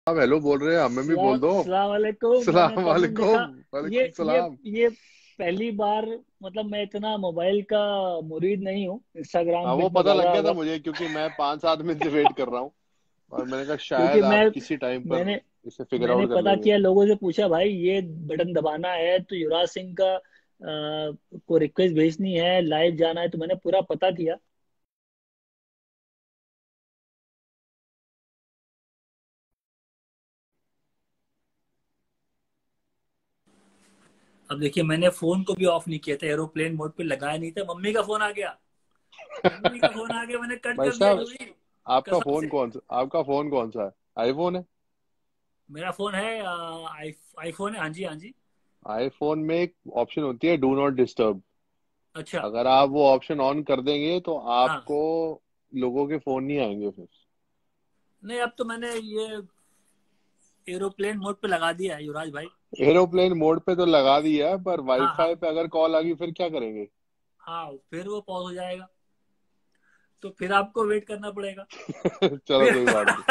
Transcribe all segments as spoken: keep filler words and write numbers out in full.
आप हेलो बोल रहे हैं, हमें भी बोल सलाम दो। सलाम वालेकुम। मैंने सलाम कमेंट देखा। वालेकुम। ये वालेकुम ये सलाम। ये पहली बार। मतलब मैं इतना मोबाइल का मुरीद नहीं हूँ, इंस्टाग्राम हाँ, भी वो इतना पता लग ज्यादा गया था अगर। मुझे, क्योंकि मैं पाँच सात मिनट से वेट कर रहा हूँ। और मैंने कहा क्योंकि शायद मैं आप किसी टाइम पर मैंने इसे फिगर मैंने आउट कर पता लेंगे। किया, लोगों से पूछा भाई ये बटन दबाना है तो युवराज सिंह का आ, को रिक्वेस्ट भेजनी है, लाइव जाना है, तो मैंने पूरा पता किया। अब देखिए, मैंने फोन को भी ऑफ नहीं किया था, एरोप्लेन मोड पे लगाया नहीं था, मम्मी का फोन आ गया। मम्मी का फोन आ गया, मैंने कट भाई कर दिया साहब, यूं ही। आपका कसम फोन से। कौन सा आपका फोन कौन सा है? आईफोन है? मेरा फोन है आ, आई, आईफोन है, हाँ जी हाँ जी। आईफोन में एक ऑप्शन होती है, डू नॉट डिस्टर्ब। अच्छा। अगर आप वो ऑप्शन ऑन कर देंगे तो हाँ। आपको लोगों के फोन नहीं आएंगे फिर। नहीं, अब तो मैंने ये एरोप्लेन मोड पे लगा दिया है युवराज भाई। एरोप्लेन मोड पे तो लगा दिया है, पर हाँ हाँ। वाईफाई पे अगर कॉल आ गई फिर क्या करेंगे? हाँ, फिर वो पॉज हो जाएगा, तो फिर आपको वेट करना पड़ेगा। चलो, फिर कोई बात नहीं।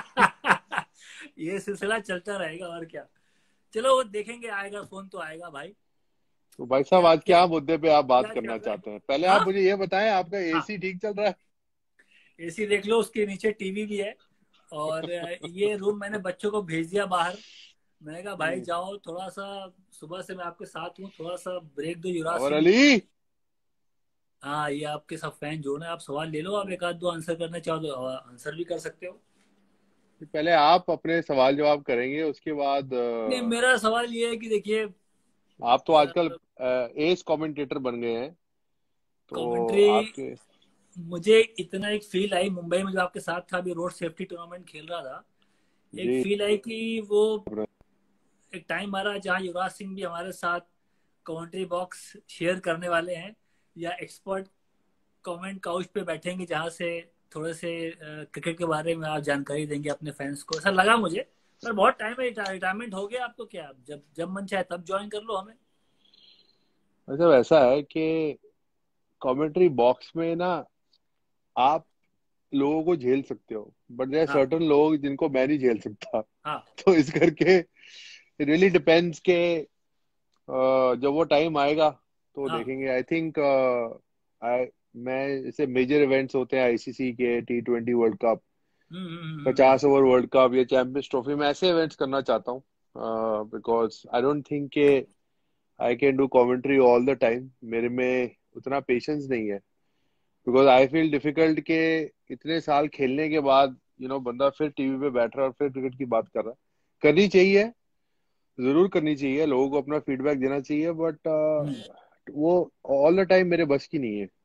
ये सिलसिला चलता रहेगा और क्या। चलो, वो देखेंगे, आएगा फोन तो आएगा भाई। तो भाई साहब, क्या आज क्या क्या मुद्दे पे आप बात क्या चल करना रहा है। चाहते हैं? पहले आप हाँ मुझे ये बताएं, आपका हाँ। एसी ठीक चल रहा है? एसी देख लो, उसके नीचे टीवी भी है। और ये रूम मैंने बच्चों को भेज दिया बाहर। मैंने कहा भाई हम्म। जाओ थोड़ा सा, सुबह से मैं आपके साथ हूँ, थोड़ा सा ब्रेक दो युवराज और सिंह। अली, हाँ, ये आपके सब फैन जो है, आप सवाल ले लो, आप एक आध दो आंसर करना चाहो तो आंसर भी कर सकते हो। पहले आप अपने सवाल जवाब करेंगे, उसके बाद नहीं, अ, मेरा सवाल ये है कि देखिए, आप तो आजकल एस कमेंटेटर बन गए हैं, तो कमेंट्री, आपके। मुझे इतना एक फील आई मुंबई में, जो आपके साथ था, अभी रोड सेफ्टी टूर्नामेंट खेल रहा था। एक जी। फील आई कि वो एक टाइम आ रहा है जहाँ युवराज सिंह भी हमारे साथ कमेंट्री बॉक्स शेयर करने वाले हैं, या एक्सपर्ट कमेंट काउच पे बैठेंगे, जहाँ से थोड़े से क्रिकेट के बारे में आप जानकारी देंगे अपने फैंस को, ऐसा लगा मुझे। पर बहुत टाइम है, रिटायरमेंट हो गया, आप तो क्या, जब जब मन चाहे तब ज्वाइन कर लो हमें। मतलब ऐसा है कि कमेंट्री बॉक्स में ना, आप लोगों को झेल सकते हो, बट देयर हाँ सर्टन लोग जिनको मैं नहीं झेल सकता। हाँ। तो इस करके रियली डिपेंड्स के अ, जब वो टाइम आएगा तो हाँ। देखेंगे। आई थिंक आई मैं जैसे मेजर इवेंट्स होते हैं, आईसीसी के T twenty world cup, hmm hmm hmm hmm. पचास ओवर वर्ल्ड कप या चैंपियंस ट्रॉफी, मैं ऐसे इवेंट्स करना चाहता हूँ। बिकॉज आई डोंट थिंक के I can do commentary all the time. मेरे में उतना पेशेंस नहीं है। बिकॉज आई फील डिफिकल्ट के इतने साल खेलने के बाद यू you नो know, बंदा फिर टीवी पे बैठ रहा है और फिर क्रिकेट की बात कर रहा है। करनी चाहिए, जरूर करनी चाहिए, लोगों को अपना फीडबैक देना चाहिए, बट हम्म। वो ऑल द टाइम मेरे बस की नहीं है।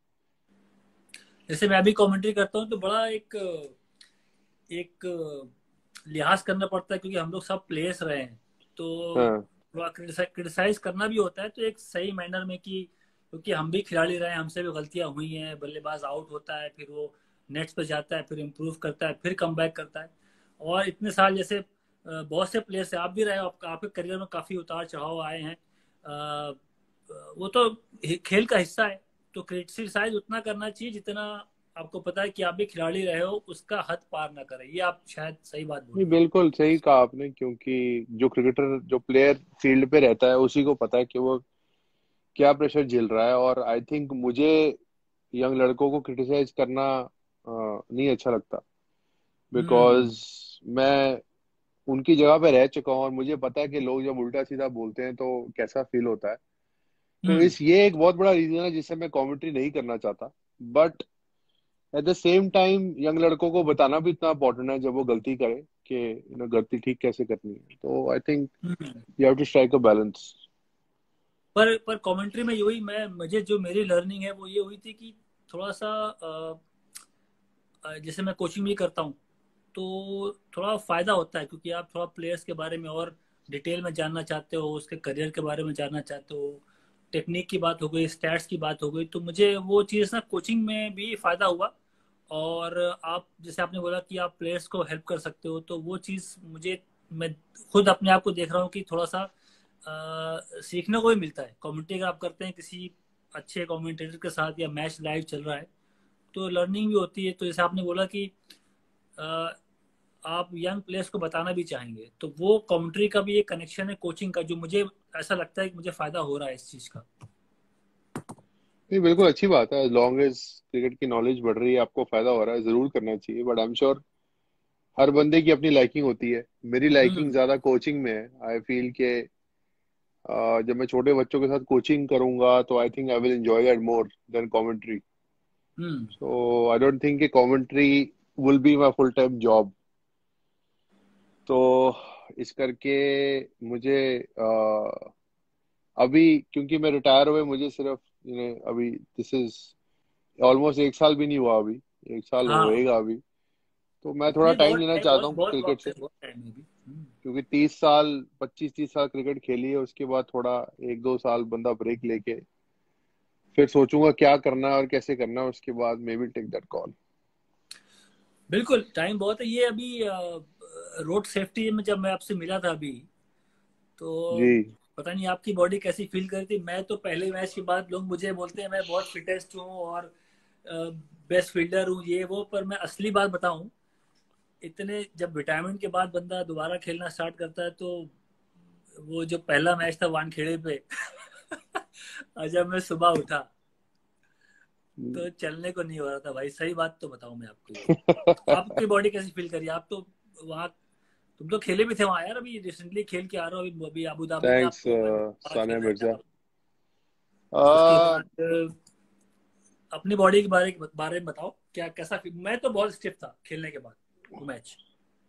जैसे मैं भी कमेंट्री करता हूँ तो बड़ा एक एक लिहाज करना पड़ता है, क्योंकि हम लोग सब प्लेयर्स रहे हैं, तो हाँ। थोड़ा क्रिटिसाइज करना भी होता है, तो एक सही मैनर में कि, क्योंकि हम भी खिलाड़ी रहे हैं, हमसे भी गलतियां हुई हैं, बल्लेबाज आउट होता है, फिर वो नेट्स पे जाता है, फिर इम्प्रूव करता है, फिर कम बैक करता है। और इतने साल जैसे अ, बहुत से प्लेयर्स हैं, आप भी रहे हो, आप, आपके करियर में काफी उतार चढ़ाव आए हैं। अ, वो तो खेल का हिस्सा है। तो क्रिटिसाइज उतना करना चाहिए जितना आपको पता है कि आप भी खिलाड़ी रहे हो, उसका हद पार ना करें। ये आप शायद सही बात बोल नहीं, रहे हो। बिल्कुल सही कहा आपने, क्योंकि जो क्रिकेटर, जो प्लेयर फील्ड पे रहता है, उसी को पता है कि वो क्या प्रेशर झेल रहा है। और आई थिंक मुझे यंग लड़कों को क्रिटिसाइज करना अ, नहीं अच्छा लगता। हम्म बिकॉज मैं उनकी जगह पे रह चुका हूँ और मुझे पता है कि लोग जब उल्टा सीधा बोलते हैं तो कैसा फील होता है। तो हम्म। इस ये एक बहुत बड़ा रीजन है जिससे मैं कमेंट्री नहीं करना चाहता। But at the same time young लड़कों को बताना भी इतना इंपॉर्टेंट है, जब वो गलती करे, कि यू नो गलती ठीक कैसे करनी है। तो I think hmm. You have to strike a balance. पर पर कमेंट्री में यही, मैं मुझे जो मेरी लर्निंग है वो ये हुई थी कि थोड़ा सा अ, अ, जैसे मैं कोचिंग भी करता हूँ, तो थोड़ा फायदा होता है, क्योंकि आप थोड़ा प्लेयर्स के बारे में और डिटेल में जानना चाहते हो, उसके करियर के बारे में जानना चाहते हो, टेक्निक की बात हो गई, स्टैट्स की बात हो गई, तो मुझे वो चीज़ ना कोचिंग में भी फायदा हुआ। और आप जैसे आपने बोला कि आप प्लेयर्स को हेल्प कर सकते हो, तो वो चीज़ मुझे, मैं खुद अपने आप को देख रहा हूँ कि थोड़ा सा अ, सीखने को भी मिलता है। कमेंट्री अगर आप करते हैं किसी अच्छे कमेंटेटर के साथ, या मैच लाइव चल रहा है, तो लर्निंग भी होती है। तो जैसे आपने बोला कि अ, आप यंग प्लेयर्स को बताना भी चाहेंगे, तो वो कमेंट्री का भी एक कनेक्शन है कोचिंग का, जो मुझे ऐसा लगता है कि मुझे फायदा हो रहा है इस चीज का। नहीं, बिल्कुल अच्छी बात है। लॉन्ग एज क्रिकेट की नॉलेज बढ़ रही है, आपको फायदा हो रहा है, जरूर करना चाहिए। बट आई एम श्योर हर बंदे की अपनी लाइकिंग होती है। मेरी लाइकिंग हम्म। ज्यादा कोचिंग में है। आई फील के अ, जब मैं छोटे बच्चों के साथ कोचिंग करूंगा तो I think I will enjoy that more than commentary. Hmm. So I don't think कि commentary will be my full time job. तो इस करके मुझे अ, अभी, क्योंकि मैं रिटायर हुए मुझे सिर्फ you know, अभी दिस इज ऑलमोस्ट एक साल भी नहीं हुआ अभी, एक साल हाँ, होएगा अभी। तो मैं थोड़ा नहीं टाइम बहुत लेना टाइम, चाहता बहुत हूँ बहुत क्रिकेट वक्त से। है, बहुत टाइम है अभी। हम्म। क्योंकि तीस साल, पच्चीस तीस साल क्रिकेट खेली है, उसके बाद थोड़ा एक दो साल बंदा ब्रेक लेके फिर सोचूंगा क्या करना है और कैसे करना है, उसके बाद maybe take that call. बिल्कुल टाइम बहुत है। ये अभी रोड सेफ्टी में जब मैं आपसे मिला था अभी, तो जी। पता नहीं आपकी बॉडी कैसी फील कर रही थी। मैं तो पहले मैच के बाद लोग मुझे बोलते हैं मैं बहुत फिटेस्ट हूँ और बेस्ट फील्डर हूँ ये वो, पर मैं असली बात बताऊं, इतने जब रिटायरमेंट के बाद बंदा दोबारा खेलना स्टार्ट करता है, तो वो जो पहला मैच था वानखेड़े पे और जब मैं सुबह उठा तो चलने को नहीं हो रहा था भाई। सही बात तो बताऊं मैं आपको, ये आपकी बॉडी कैसी फील करी? आप तो वहाँ, तुम तो खेले भी थे वहां यार, अभी रिसेंटली खेल के आ रहे हो, अभी अभी अबू धाबी में थैंक्स आपको मैं सानिया खेलना मिर्जा। चाह। उसके आ, बाद अपनी बॉडी के बारे बारे में बताओ, क्या कैसा फील? मैं तो बहुत स्टिफ था खेलने के बाद वो मैच।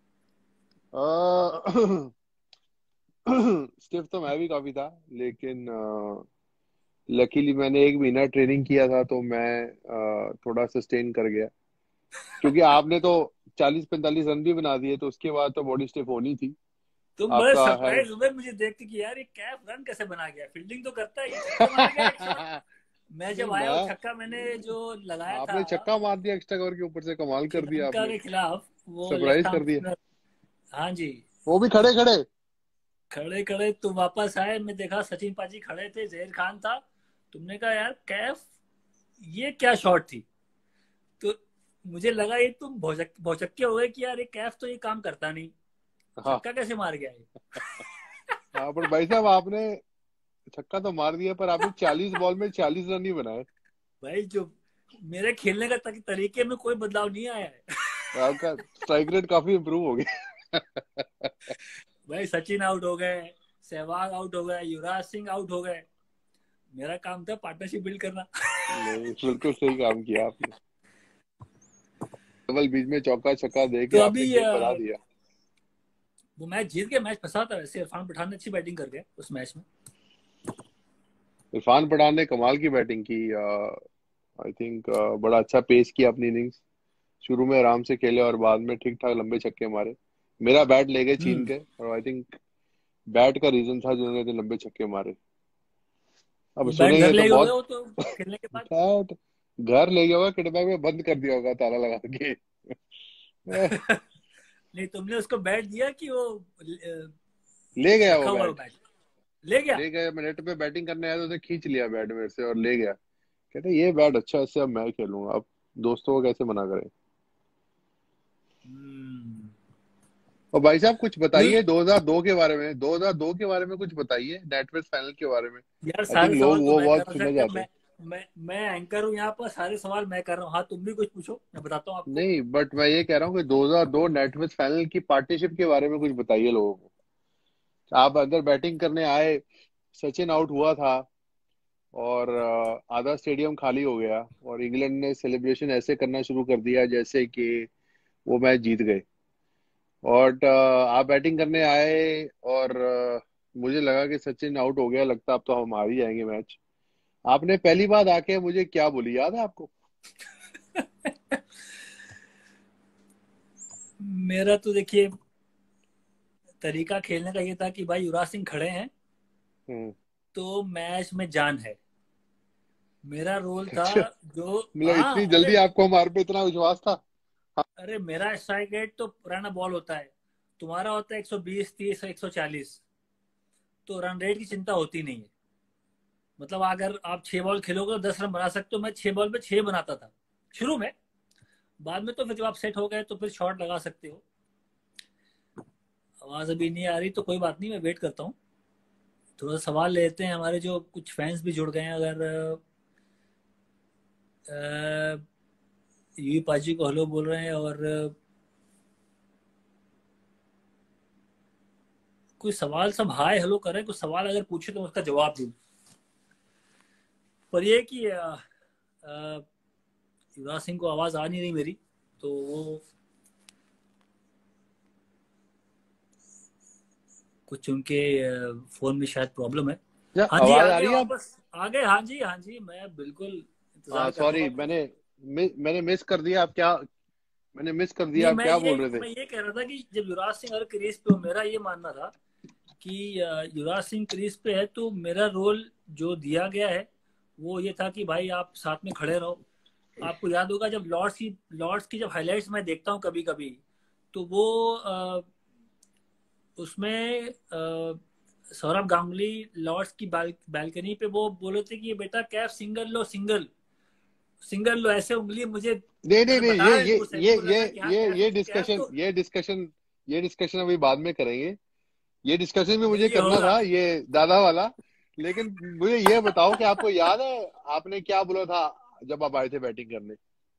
स्टिफ तो मैं भी काफी था, लेकिन लकीली मैंने एक महीना ट्रेनिंग किया था तो मैं अ, थोड़ा सस्टेन कर गया। क्योंकि आपने तो चालीस पैंतालीस रन भी बना दिए, तो उसके बाद तो बॉडी स्टिफ होनी थी। तुम बड़े आपका हर सरप्राइज हुए मुझे देख के कि यार ये कैफ रन कैसे बना गया, फील्डिंग तो करता है, ये छक्के मार गया एक शॉट। मैं नहीं, जब आया वो मैं छक्का मैंने जो लगाया था आपने छक्का मार दिया एक्स्ट्रा कवर के ऊपर से, कमाल कर दिया श्रीलंका आपने। के खिलाफ, वो लेफ्ट सरप्राइज आर्म कर दिया, स्पिनर। हाँ जी। वो भी खड़े खड़े। खड़े खड़े तुम वापस आए, मैं देखा सचिन पाजी खड़े थे, जहीर खान था। तुमने कहा यार कैफ, ये क्या शॉट थी? तो मुझे लगा ये तुम भौचक भौचक्के हो गए कि यार ये कैफ तो ये काम करता नहीं, हाँ। छक्का कैसे मार गया ये? हाँ, पर भाई साहब आपने छक्का तो मार दिया, पर आपने चालीस बॉल में चालीस रन नहीं बनाए। भाई जो मेरे खेलने का तक- तरीके में कोई बदलाव नहीं आया है। आपका स्ट्राइक रेट काफी इम्प्रूव हो गया। भाई सचिन आउट हो गए, सहवाग आउट हो गए, युवराज सिंह आउट हो गए, मेरा काम था पार्टनरशिप बिल्ड करना। नहीं, बिल्कुल सही काम किया आपने। केवल बीच में चौका छक्का दे के तो आपने अभी गेम बना अ, दिया। वो मैच जीत के मैच फंसा था वैसे, इरफान पठान ने अच्छी बैटिंग कर गया उस मैच में। इरफान पठान ने कमाल की बैटिंग की। आई थिंक बड़ा अच्छा पेस किया अपनी इनिंग्स। शुरू में आराम से खेले और बाद में ठीक ठाक लंबे छक्के मारे। मेरा बैट ले गए छीन हम्म। के, और आई थिंक बैट का रीजन था जिन्होंने इतने लंबे छक्के मारे। अब वो बैट घर सुनेंगे तो ले गए होगे बहुत। वो तो खेलने के बाद। बैट घर ले गया होगा, किडनैप में बंद कर दिया होगा ताला लगा के। नहीं, तुमने उसको बैट दिया कि वो अ, ले गया वो रखा हुआ है वो बैट। बैट? ले गया। ले गया, मैं नेट पे बैटिंग करने आया तो उसने खींच लिया बैट मेरे से और ले गया। कहते ये बैट अच्छा है, इससे अब मैं खेलूंगा। अब दोस्तों को कैसे मना करें। हम्म। और भाई साहब कुछ नहीं बताइए दो हज़ार दो के बारे में, दो हज़ार दो के बारे में कुछ बताइए, नेटवेस्ट फाइनल के बारे में। यार, आई थिंक सारे लोग सवाल तो वो मैं कर बहुत रहा सुनना था। चाहते मैं हैं। मैं मैं एंकर हूँ यहाँ पर, सारे सवाल मैं कर रहा हूँ। हाँ, तुम भी कुछ पूछो, मैं बताता हूँ आपको। नहीं, बट मैं ये कह रहा हूँ कि दो हज़ार दो नेटवेस्ट फाइनल की पार्टनरशिप के बारे में कुछ बताइए लोगों को। आप अंदर बैटिंग करने आए, सचिन आउट हुआ था और अ, आधा स्टेडियम खाली हो गया, और इंग्लैंड ने सेलिब्रेशन ऐसे करना शुरू कर दिया जैसे कि वो मैच जीत गए। और अ, आप बैटिंग करने आए और अ, मुझे लगा कि सचिन आउट हो गया, लगता अब तो हम हार ही जाएंगे मैच। आपने पहली बात आके मुझे क्या बोली, याद है आपको? मेरा तो देखिए तरीका खेलने का ये था कि भाई युवराज सिंह खड़े हैं हम्म। तो मैच में जान है। मेरा रोल था अच्छा, जो, मतलब हाँ इतनी अरे, जल्दी आपको हमारे पे इतना विश्वास था? अरे मेरा स्ट्राइक रेट तो पुराना बॉल होता है, तुम्हारा होता है एक सौ बीस तीस एक सौ चालीस। तो रन रेट की चिंता होती नहीं है। मतलब अगर आप छह बॉल खेलोगे तो दस रन बना सकते हो। मैं छह बॉल पे छह बनाता था शुरू में। बाद में तो फिर जब आप सेट हो गए तो फिर शॉट लगा सकते हो। आवाज अभी नहीं आ रही तो कोई बात नहीं, मैं वेट करता हूँ। थोड़ा सा सवाल लेते हैं, हमारे जो कुछ फैंस भी जुड़ गए हैं। अगर यूई पाजी को हेलो बोल रहे हैं, और अ, कोई सवाल सब हाय हेलो कर रहे हैं, कुछ सवाल अगर पूछे तो उसका जवाब दूँ। पर ये कि अ, अ, युवराज सिंह को आवाज आ नहीं रही मेरी, तो वो कुछ उनके फोन में शायद प्रॉब्लम है। क्या हाँ जी, आवाज आ आ गए रही है आप? वापस, आ गए। हाँ जी, हाँ जी, मैं बिल्कुल इंतजार कर रहा सॉरी, हूँ। मैंने मि, मैंने मिस कर दिया। आप क्या, मैंने मिस कर दिया, नहीं, आप मैं क्या ये बोल रहे थे? मैं ये कह रहा था कि जब युवराज सिंह अगर क्रीज पे हो, मेरा ये मानना था कि अ, युवराज सिंह क्रीज पे है तो मेरा रोल जो दिया गया है वो ये था कि भाई आप साथ में खड़े रहो। आपको याद होगा जब लॉर्ड्स की लॉर्ड्स की जब हाइलाइट्स मैं देखता हूँ कभी कभी, तो वो अ, उसमें अ, सौरभ गांगुली लॉर्ड्स की बाल, बालकनी पे वो बोले थे कि बेटा कैफ सिंगल लो, सिंगल सिंगल लो, ऐसे उंगली मुझे नहीं नहीं मतलब नहीं, बता ये रहे ये दूर से, ये तो ये लगा कि हाँ ये कैफ ये कैफ डिस्कशन तो ये डिस्कशन ये डिस्कशन अभी बाद में करेंगे। ये डिस्कशन भी नहीं, मुझे ये करना होगा। था, ये दादा वाला। लेकिन मुझे ये बताओ कि आपको याद है आपने क्या बोला था जब आप आए थे बैटिंग करने?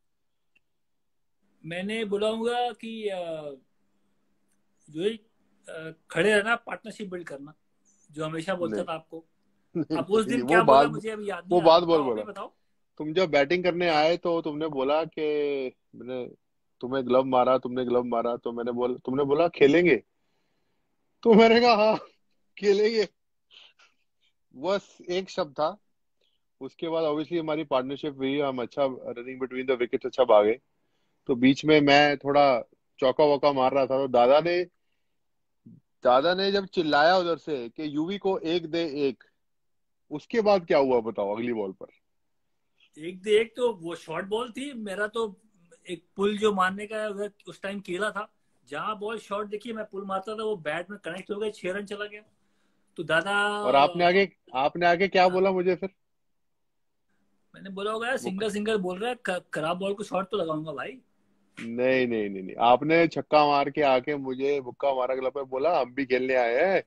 मैंने बुलाऊंगा कि अ, जो ही अ, खड़े रहना, पार्टनरशिप बिल्ड करना, जो हमेशा बोलता नहीं था आपको। नहीं अब उस नहीं, दिन वो क्या बोला बात मुझे अभी याद नहीं वो आ रहा, बात बोल बताओ, बोला। अभी बताओ। तुम जब बैटिंग करने हाँ, आए तो तुमने बोला कि मैंने तुम्हें ग्लव मारा, तुमने ग्लव मारा तो मैंने बोला, तुमने बोला खेलेंगे। तो मैंने कहा हाँ खेलेंगे, बस एक शब्द था। उसके बाद ऑब्वियसली हमारी पार्टनरशिप हुई, हम अच्छा रनिंग बिटवीन द विकेट्स अच्छा भागे। तो बीच में मैं थोड़ा चौका वौका मार रहा था, तो दादा ने दादा ने जब चिल्लाया उधर से कि यूवी को एक दे एक, उसके बाद क्या हुआ बताओ अगली बॉल पर? एक दे एक तो वो शॉर्ट बॉल थी, मेरा तो एक पुल जो मारने का उधर उस टाइम खेला था, जहां बॉल शॉर्ट देखिए मैं पुल मारता था वो बैट में कनेक्ट हो गया, छह रन चला गया। तो दादा और आपने आगे आपने आगे क्या हाँ, बोला मुझे फिर? मैंने बोला होगा यार वो सिंगल सिंगल बोल रहा है, ख- खराब बॉल को शॉर्ट तो लगाऊंगा भाई। नहीं नहीं नहीं नहीं, आपने छक्का मार के आके मुझे मुक्का मारा गला पे, बोला हम भी खेलने आए हैं।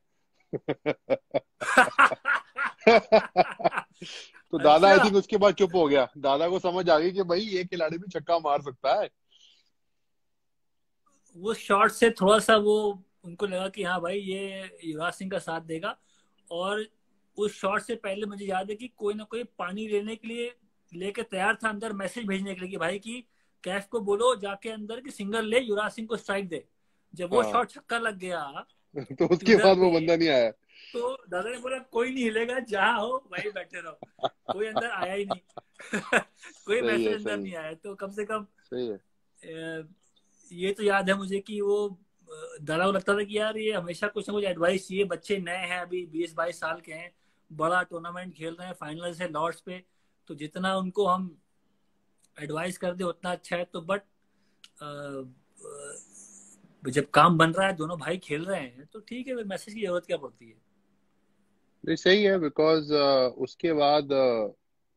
तो दादा आई अच्छा, थिंक उसके बाद चुप हो गया, दादा को समझ आ गई कि भाई ये खिलाड़ी भी छक्का मार सकता है। वो शॉट से थोड़ा सा वो उनको लगा कि हाँ भाई ये युवराज सिंह का साथ देगा। और उस शॉट से पहले मुझे याद है कि कोई ना कोई पानी लेने के लिए लेके तैयार था अंदर, मैसेज भेजने के लिए कि भाई की कैफ को बोलो जाके अंदर की सिंगल ले, युवराज सिंह को स्ट्राइक दे। जब वो हाँ। शॉट छक्का लग गया तो उसके ट्यूटर बाद वो पे, बंदा नहीं आया। तो दादा ने बोला कोई नहीं हिलेगा, जहां हो वहीं बैठे रहो। कोई अंदर आया ही नहीं। कोई सही मैसेज है, अंदर सही है, नहीं आया, तो कम से कम सही है। अ, ये तो याद है मुझे कि वो अ, दादा को लगता था कि यार ये हमेशा कुछ ना कुछ एडवाइस चाहिए, बच्चे नए हैं, अभी बीस बाईस साल के हैं, बड़ा टूर्नामेंट खेल रहे हैं, फाइनल से लॉर्ड्स पे, तो जितना उनको हम एडवाइस कर दे उतना अच्छा है। तो बट जब काम बन रहा है, दोनों भाई खेल रहे हैं, तो ठीक है, मैसेज की जरूरत क्या पड़ती है। नहीं सही है, बिकॉज उसके बाद अ,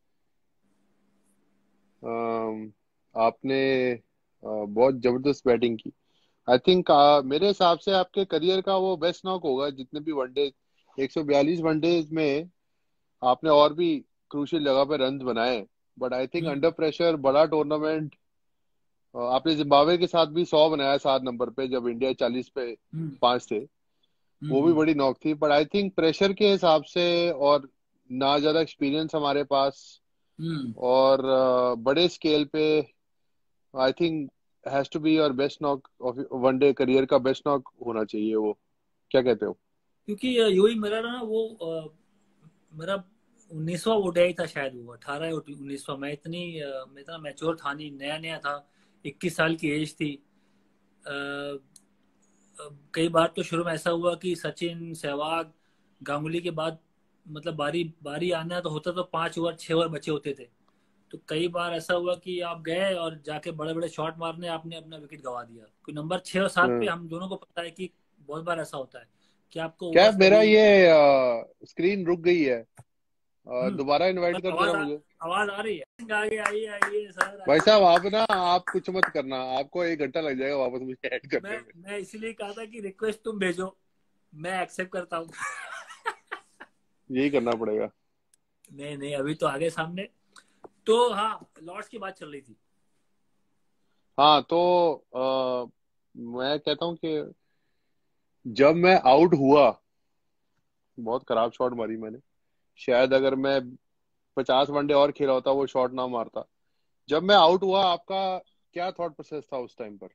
अम, आपने अ, बहुत जबरदस्त बैटिंग की। आई थिंक मेरे हिसाब से आपके करियर का वो बेस्ट नॉक होगा जितने भी वनडे, एक सौ बयालीस वनडेज में आपने और भी क्रूशियल जगह पे रन बनाए। But I think hmm, under pressure बड़ा टूर्नामेंट, आपने जिम्बाब्वे के साथ भी सौ बनाया सात नंबर पे जब इंडिया चालीस पे हम्म, पांच थे। वो भी हम्म, बड़ी नॉक थी, बट आई थिंक प्रेशर के हिसाब से और ना ज्यादा एक्सपीरियंस हमारे पास, हम्म। और अ, बड़े स्केल पे I think has to be your best knock of one day career का, बेस्ट नॉक होना चाहिए वो। क्या कहते हो? क्योंकि यूही मेरा ना वो अ, मेरा उन्नीसवां ओडीआई था शायद, वो अठारह उन्नीसवां। मैं इतनी अ, मैं इतना मैच्योर था नहीं, नया नया था, इक्कीस साल की एज थी। अ, अ, कई बार तो शुरू में ऐसा हुआ कि सचिन, सहवाग, गांगुली के बाद मतलब बारी बारी आना तो होता, तो पांच ओवर छह ओवर बचे होते थे। तो कई बार ऐसा हुआ कि आप गए और जाके बड़े बड़े शॉट मारने आपने अपना विकेट गंवा दिया। कोई नंबर छह और सात पे हम्म। हम दोनों को पता है कि बहुत बार ऐसा होता है कि आपको क्या ओवर्स मेरा कभी। ये स्क्रीन रुक गई है? अ, हम्म। दोबारा पर इनवाइट कर आवाज जरा आ, मुझे। आवाज आ रही है। सिंह आगे आइए आइए सर भाई आइए। साहब आप ना, आप कुछ मत करना, आपको एक घंटा लग जाएगा वापस मुझे ऐड मैं करने में। मैं इसीलिए कहा था कि रिक्वेस्ट तुम भेजो, मैं एक्सेप्ट करता हूँ। यही करना पड़ेगा। नहीं नहीं, अभी तो आगे सामने। तो हाँ, लॉर्ड्स की बात चल रही थी। हाँ तो आ, मैं कहता हूँ कि जब मैं आउट हुआ, बहुत खराब शॉट मारी मैंने। शायद अगर मैं पचास वनडे और खेला होता वो शॉट ना मारता। जब मैं आउट हुआ, आपका क्या थॉट प्रोसेस था उस टाइम पर?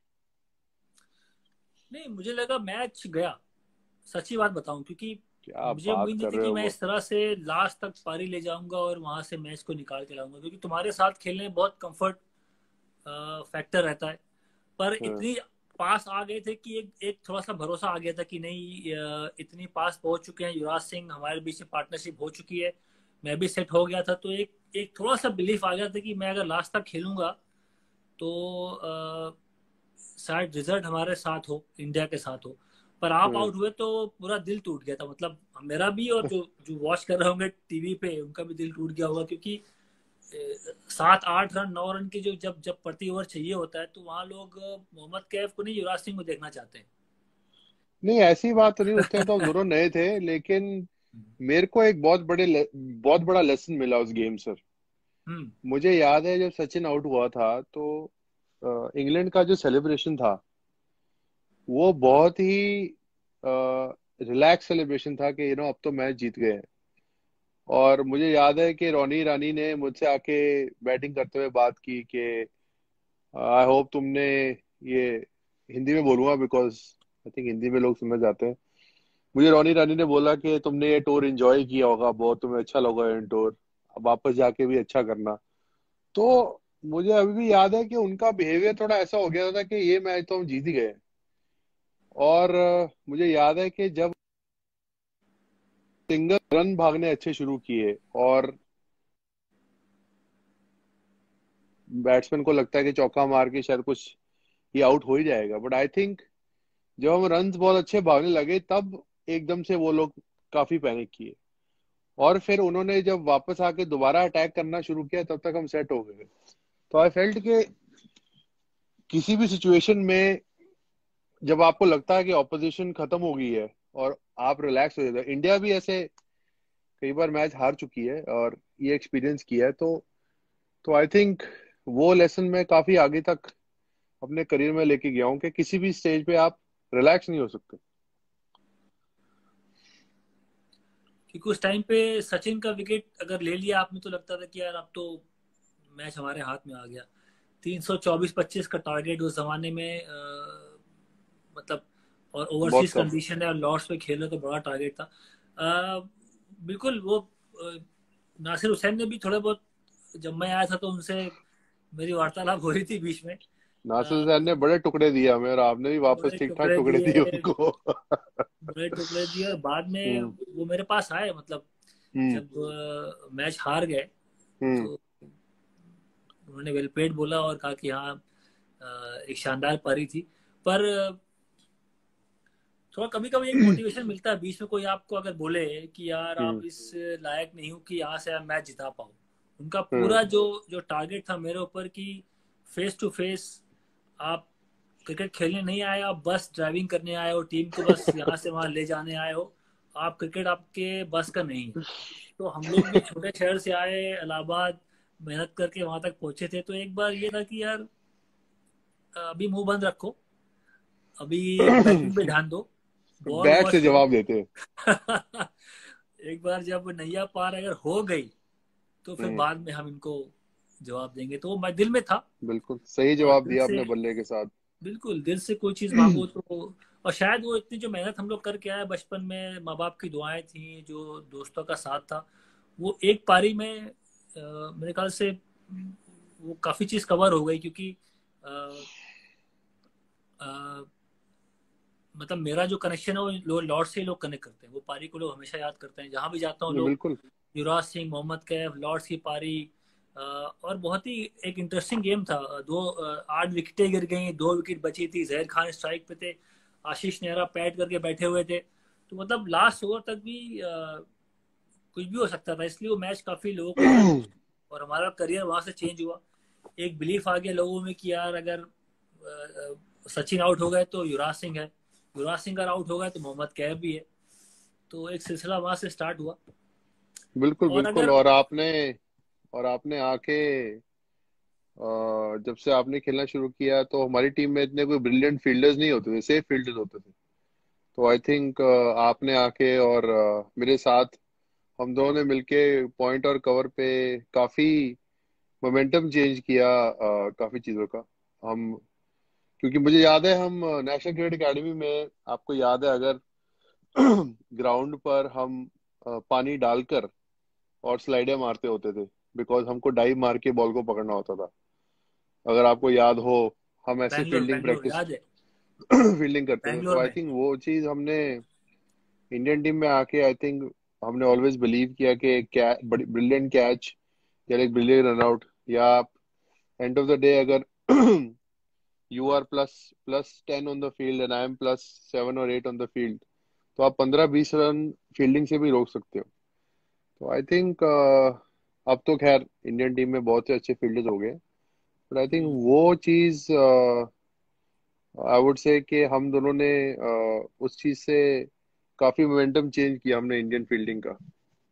नहीं, मुझे लगा मैच गया, सच्ची बात बताऊं, क्योंकि क्या मुझे बात उम्मीद नहीं कर थी रहे कि हो मैं वो। इस तरह से लास्ट तक पारी ले जाऊंगा और वहां से मैच को निकाल के लाऊंगा, क्योंकि तुम्हारे साथ खेलने में बहुत कंफर्ट फैक्टर रहता है। पर हाँ। इतनी पास आ गए थे कि एक एक थोड़ा सा भरोसा आ गया था कि नहीं, अ, इतनी पास पहुंच चुके हैं, युवराज सिंह हमारे बीच में पार्टनरशिप हो चुकी है, मैं भी सेट हो गया था, तो एक एक थोड़ा सा बिलीफ आ गया था कि मैं अगर लास्ट तक खेलूंगा तो अ, शायद रिजल्ट हमारे साथ हो, इंडिया के साथ हो। पर आप हाँ। आउट हुए तो पूरा दिल टूट गया था, मतलब मेरा भी, और जो जो वॉच कर रहे होंगे टीवी पे उनका भी दिल टूट गया होगा, क्योंकि ए, सात आठ रन नौ रन की जो जब जब प्रति ओवर चाहिए होता है, तो वहां लोग अ, मोहम्मद कैफ को नहीं, युवराज सिंह को देखना चाहते हैं। नहीं ऐसी बात तो नहीं, उस टाइम तो हम दोनों नए थे, लेकिन मेरे को एक बहुत बड़े ले, बहुत बड़ा लेसन मिला उस गेम से। हम्म। मुझे याद है जब सचिन आउट हुआ था तो अ, इंग्लैंड का जो सेलिब्रेशन था वो बहुत ही रिलैक्स सेलिब्रेशन था कि यू नो अब तो मैच जीत गए हैं। और मुझे याद है कि रोनी रानी ने मुझसे आके बैटिंग करते हुए बात की कि आई होप तुमने ये, हिंदी में बोलूंगा बिकॉज आई थिंक हिंदी में लोग समझ जाते हैं। मुझे रोनी रानी ने बोला कि तुमने ये टूर एंजॉय किया होगा बहुत, तुम्हें अच्छा लगा ये टूर, अब वापस जाके भी अच्छा करना। तो मुझे अभी भी याद है कि उनका बिहेवियर थोड़ा ऐसा हो गया था कि ये मैच तो हम जीत ही गए। और अ, मुझे याद है कि जब सिंगल रन भागने अच्छे शुरू किए और बैट्समैन को लगता है कि चौका मार के शायद कुछ ये आउट हो ही जाएगा, बट आई थिंक जब हम रन बहुत अच्छे भागने लगे तब एकदम से वो लोग काफी पैनिक किए। और फिर उन्होंने जब वापस आके दोबारा अटैक करना शुरू किया तब तक हम सेट हो गए। तो आई फेल्ट कि किसी भी सिचुएशन में जब आपको लगता है कि ऑपोजिशन खत्म हो गई है और आप रिलैक्स हो जाते हैं, इंडिया भी ऐसे कई बार मैच हार चुकी है और ये एक्सपीरियंस किया है। तो तो आई थिंक वो लेसन मैं काफी आगे तक अपने करियर में लेके गया हूँ कि किसी भी स्टेज पे आप रिलैक्स नहीं हो सकते। क्योंकि उस टाइम पे सचिन का विकेट अगर ले लिया आपने, तो लगता था कि यार अब तो मैच हमारे हाथ में आ गया। तीन सौ चौबीस पच्चीस का टारगेट उस जमाने में, अ, मतलब, और बहुत ओवरसीज कम। कंडीशन है और लॉर्ड्स पे खेल रहे तो बड़ा टारगेट था। अ, बिल्कुल वो, अ, नासिर हुसैन ने भी थोड़े बहुत, जब मैं आया था तो उनसे मेरी वार्तालाप हो रही थी बीच में। नासिर अ, हुसैन ने बड़े टुकड़े दिए हमें और आपने भी वापस बड़े ठीक ठाक टुकड़े टुकड़े दिए दिए, उनको। बड़े टुकड़े दिए, और बाद में हम्म। वो मेरे पास आए, मतलब हम्म। जब मैच हार गए हम्म। तो उन्होंने वेल पेड बोला और कहा कि हाँ, अ, एक शानदार पारी थी। पर थोड़ा कभी कभी एक मोटिवेशन मिलता है बीच में, कोई आपको अगर बोले कि यार आप हम्म। इस लायक नहीं हो कि यहाँ से आप मैच जिता पाओ। उनका हम्म। पूरा जो जो टारगेट था मेरे ऊपर कि फेस टू फेस, आप क्रिकेट खेलने नहीं आए, आप बस ड्राइविंग करने आए हो, टीम को बस यहाँ से वहां ले जाने आए हो, आप क्रिकेट आपके बस का नहीं है। तो हम लोग भी छोटे शहर से आए इलाहाबाद, मेहनत करके वहां तक पहुंचे थे, तो एक बार ये था कि यार अभी मुंह बंद रखो, अभी बैटिंग पे ध्यान दो, बॉल बैट से वॉश करो। जवाब देते हैं। एक बार जब नैया पार अगर हो गई तो फिर हम्म। बाद में हम इनको जवाब देंगे, तो वो मैं दिल में था। बिल्कुल सही और जवाब दिल दिया से, आपने बल्ले के साथ। बिल्कुल दिल से कोई चीज मांगो तो, और शायद वो इतनी जो मेहनत हम लोग करके आए बचपन में, माँ बाप की दुआएं थी, जो दोस्तों का साथ था, वो एक पारी में अ, मेरे ख्याल से वो काफी चीज कवर हो गई, क्योंकि अ, अ, मतलब मेरा जो कनेक्शन है वो लो- लॉर्ड से ही लोग कनेक्ट करते हैं, वो पारी को लोग हमेशा याद करते हैं, जहां भी जाता हूँ नहीं, लोग बिल्कुल। युवराज सिंह, मोहम्मद कैफ, लॉर्ड्स की पारी। अ, और बहुत ही एक इंटरेस्टिंग गेम था। दो अ, आठ विकेटें गिर गई, दो विकेट बची थी, जहीर खान स्ट्राइक पे थे, आशीष नेहरा पैड करके बैठे हुए थे, तो मतलब लास्ट ओवर तक भी अ, कुछ भी हो सकता था, इसलिए वो मैच काफी लोगों को याद है। और हमारा करियर वहां से चेंज हुआ। एक बिलीफ आ गया लोगों में कि यार अगर अ, सचिन आउट हो गए तो युवराज सिंह है, युवराज सिंह अगर आउट हो गए तो मोहम्मद कैफ भी है। तो एक सिलसिला वहां से स्टार्ट हुआ। बिल्कुल और बिल्कुल। अगर और आपने और आपने आके अ, जब से आपने खेलना शुरू किया तो हमारी टीम में इतने कोई ब्रिलियंट फील्डर्स नहीं होते थे, सेफ फील्डर्स होते थे। तो आई थिंक आपने आके और अ, मेरे साथ हम दोनों ने मिलके पॉइंट और कवर पे काफी मोमेंटम चेंज किया, अ, काफी चीजों का। हम क्योंकि मुझे याद है हम नेशनल क्रिकेट एकेडमी में, आपको याद है अगर ग्राउंड पर हम अ, पानी डालकर और स्लाइडें मारते होते थे, बिकॉज हमको डाइव मार के बॉल को पकड़ना होता था, अगर आपको याद हो। हम ऐसे बैंगलोर फील्डिंग बैंगलोर प्रैक्टिस याद है। फील्डिंग करते थे। तो बैंगलोर आई में। थिंक वो चीज हमने इंडियन टीम में आके, आई थिंक हमने ऑलवेज बिलीव किया कि क्या ब्रिलियंट कैच या एक ब्रिलियंट रन आउट, या एंड ऑफ द डे अगर you are plus plus ten on the field and I am plus seven और एट ऑन द फील्ड, तो आप पंद्रह बीस रन फील्डिंग से भी रोक सकते हो। तो आई थिंक अब तो खैर इंडियन टीम में बहुत से अच्छे फील्डर्स हो गए, बट आई थिंक हम्म। वो चीज आई वुड से कि हम दोनों ने uh, उस चीज से काफी मोमेंटम चेंज किया हमने इंडियन फील्डिंग का।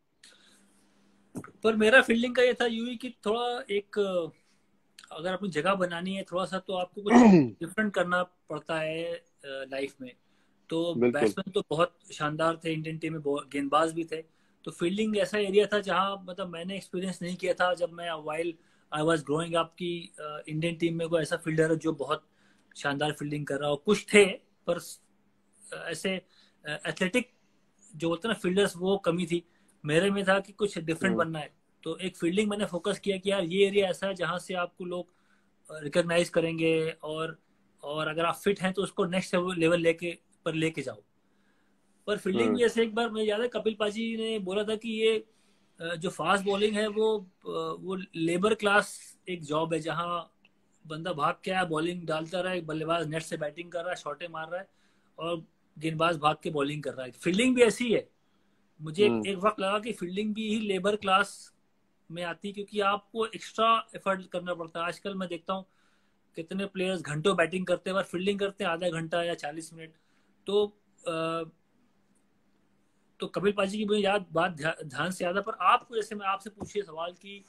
पर मेरा फील्डिंग का ये था यूं ही कि थोड़ा एक अगर अपनी जगह बनानी है थोड़ा सा तो आपको कुछ डिफरेंट करना पड़ता है लाइफ में। तो बिल्कुल। बैट्समैन तो बहुत शानदार थे इंडियन टीम में, बहुत गेंदबाज भी थे। तो फील्डिंग ऐसा एरिया था जहां मतलब मैंने एक्सपीरियंस नहीं किया था जब मैं while I was growing up की इंडियन टीम में कोई ऐसा फील्डर है जो बहुत शानदार फील्डिंग कर रहा हो। कुछ थे पर अ, ऐसे एथलेटिक जो बोलते हैं ना फील्डर्स वो कमी थी। मेरे में था कि कुछ डिफरेंट हम्म बनना है। तो एक फील्डिंग मैंने फोकस किया कि यार ये एरिया ऐसा है जहां से आपको लोग रिकॉग्नाइज करेंगे और और अगर आप फिट हैं तो उसको नेक्स्ट लेवल लेके पर लेके जाओ। पर फील्डिंग हम्म भी ऐसे एक बार मुझे याद है कपिल पाजी ने बोला था कि ये अ, जो फास्ट बॉलिंग है वो अ, वो लेबर क्लास एक जॉब है जहां बंदा भाग के आया बॉलिंग डालता रहा है, बल्लेबाज नेट से बैटिंग कर रहा है, शॉटे मार रहा है और गेंदबाज भाग के बॉलिंग कर रहा है। फील्डिंग भी ऐसी है। मुझे एक, हम्म एक वक्त लगा कि फील्डिंग भी ही लेबर क्लास में आती है क्योंकि आपको एक्स्ट्रा एफर्ट करना पड़ता है। आजकल मैं देखता हूँ कितने प्लेयर्स घंटों बैटिंग करते हैं और फील्डिंग करते हैं आधा घंटा या चालीस मिनट। तो आ, तो कपिल पाजी की मुझे याद बात ध्या, ध्यान से याद है। पर आपको जैसे मैं आपसे पूछिए सवाल कि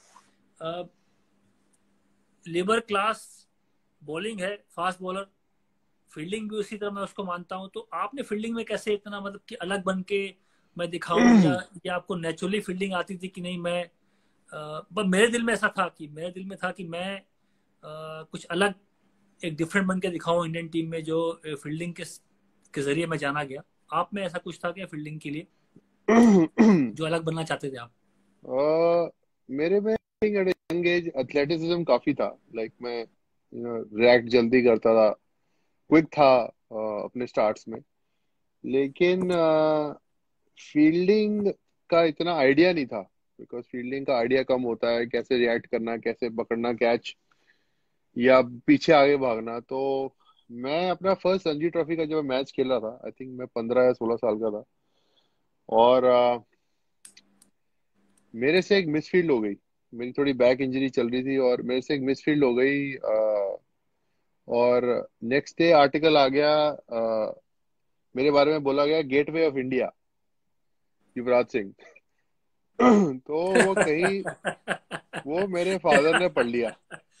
लेबर क्लास बॉलिंग है फास्ट बॉलर, फील्डिंग भी उसी तरह मैं उसको मानता हूँ। तो आपने फील्डिंग में कैसे इतना मतलब कि अलग बन के मैं दिखाऊं या या आपको नेचुरली फील्डिंग आती थी कि नहीं? मैं पर मेरे दिल में ऐसा था कि मेरे दिल में था कि मैं आ, कुछ अलग एक डिफरेंट बन के दिखाऊं इंडियन टीम में जो फील्डिंग के के जरिए मैं जाना गया। आप में ऐसा कुछ था क्या फील्डिंग के लिए जो अलग बनना चाहते थे आप? अ, मेरे में एट यंग एज एथलेटिसिज्म काफी था। लाइक मैं रिएक्ट जल्दी करता था, क्विक था अ, अपने स्टार्ट्स में। लेकिन फील्डिंग का इतना आइडिया नहीं था, बिकॉज फील्डिंग का आइडिया कम होता है, कैसे रिएक्ट करना, कैसे पकड़ना कैच, या पीछे आगे भागना। तो मैं अपना फर्स्ट रणजी ट्रॉफी का जब मैच खेला था, आई थिंक मैं पंद्रह या सोलह साल का था, और अ, मेरे से एक मिसफील्ड हो गई। मेरी थोड़ी बैक इंजरी चल रही थी और मेरे से एक मिसफील्ड हो गई, अ, और नेक्स्ट डे आर्टिकल आ गया, अ, मेरे बारे में बोला गया gateway of India Yuvraj Singh. तो वो कहीं वो मेरे फादर ने पढ़ लिया।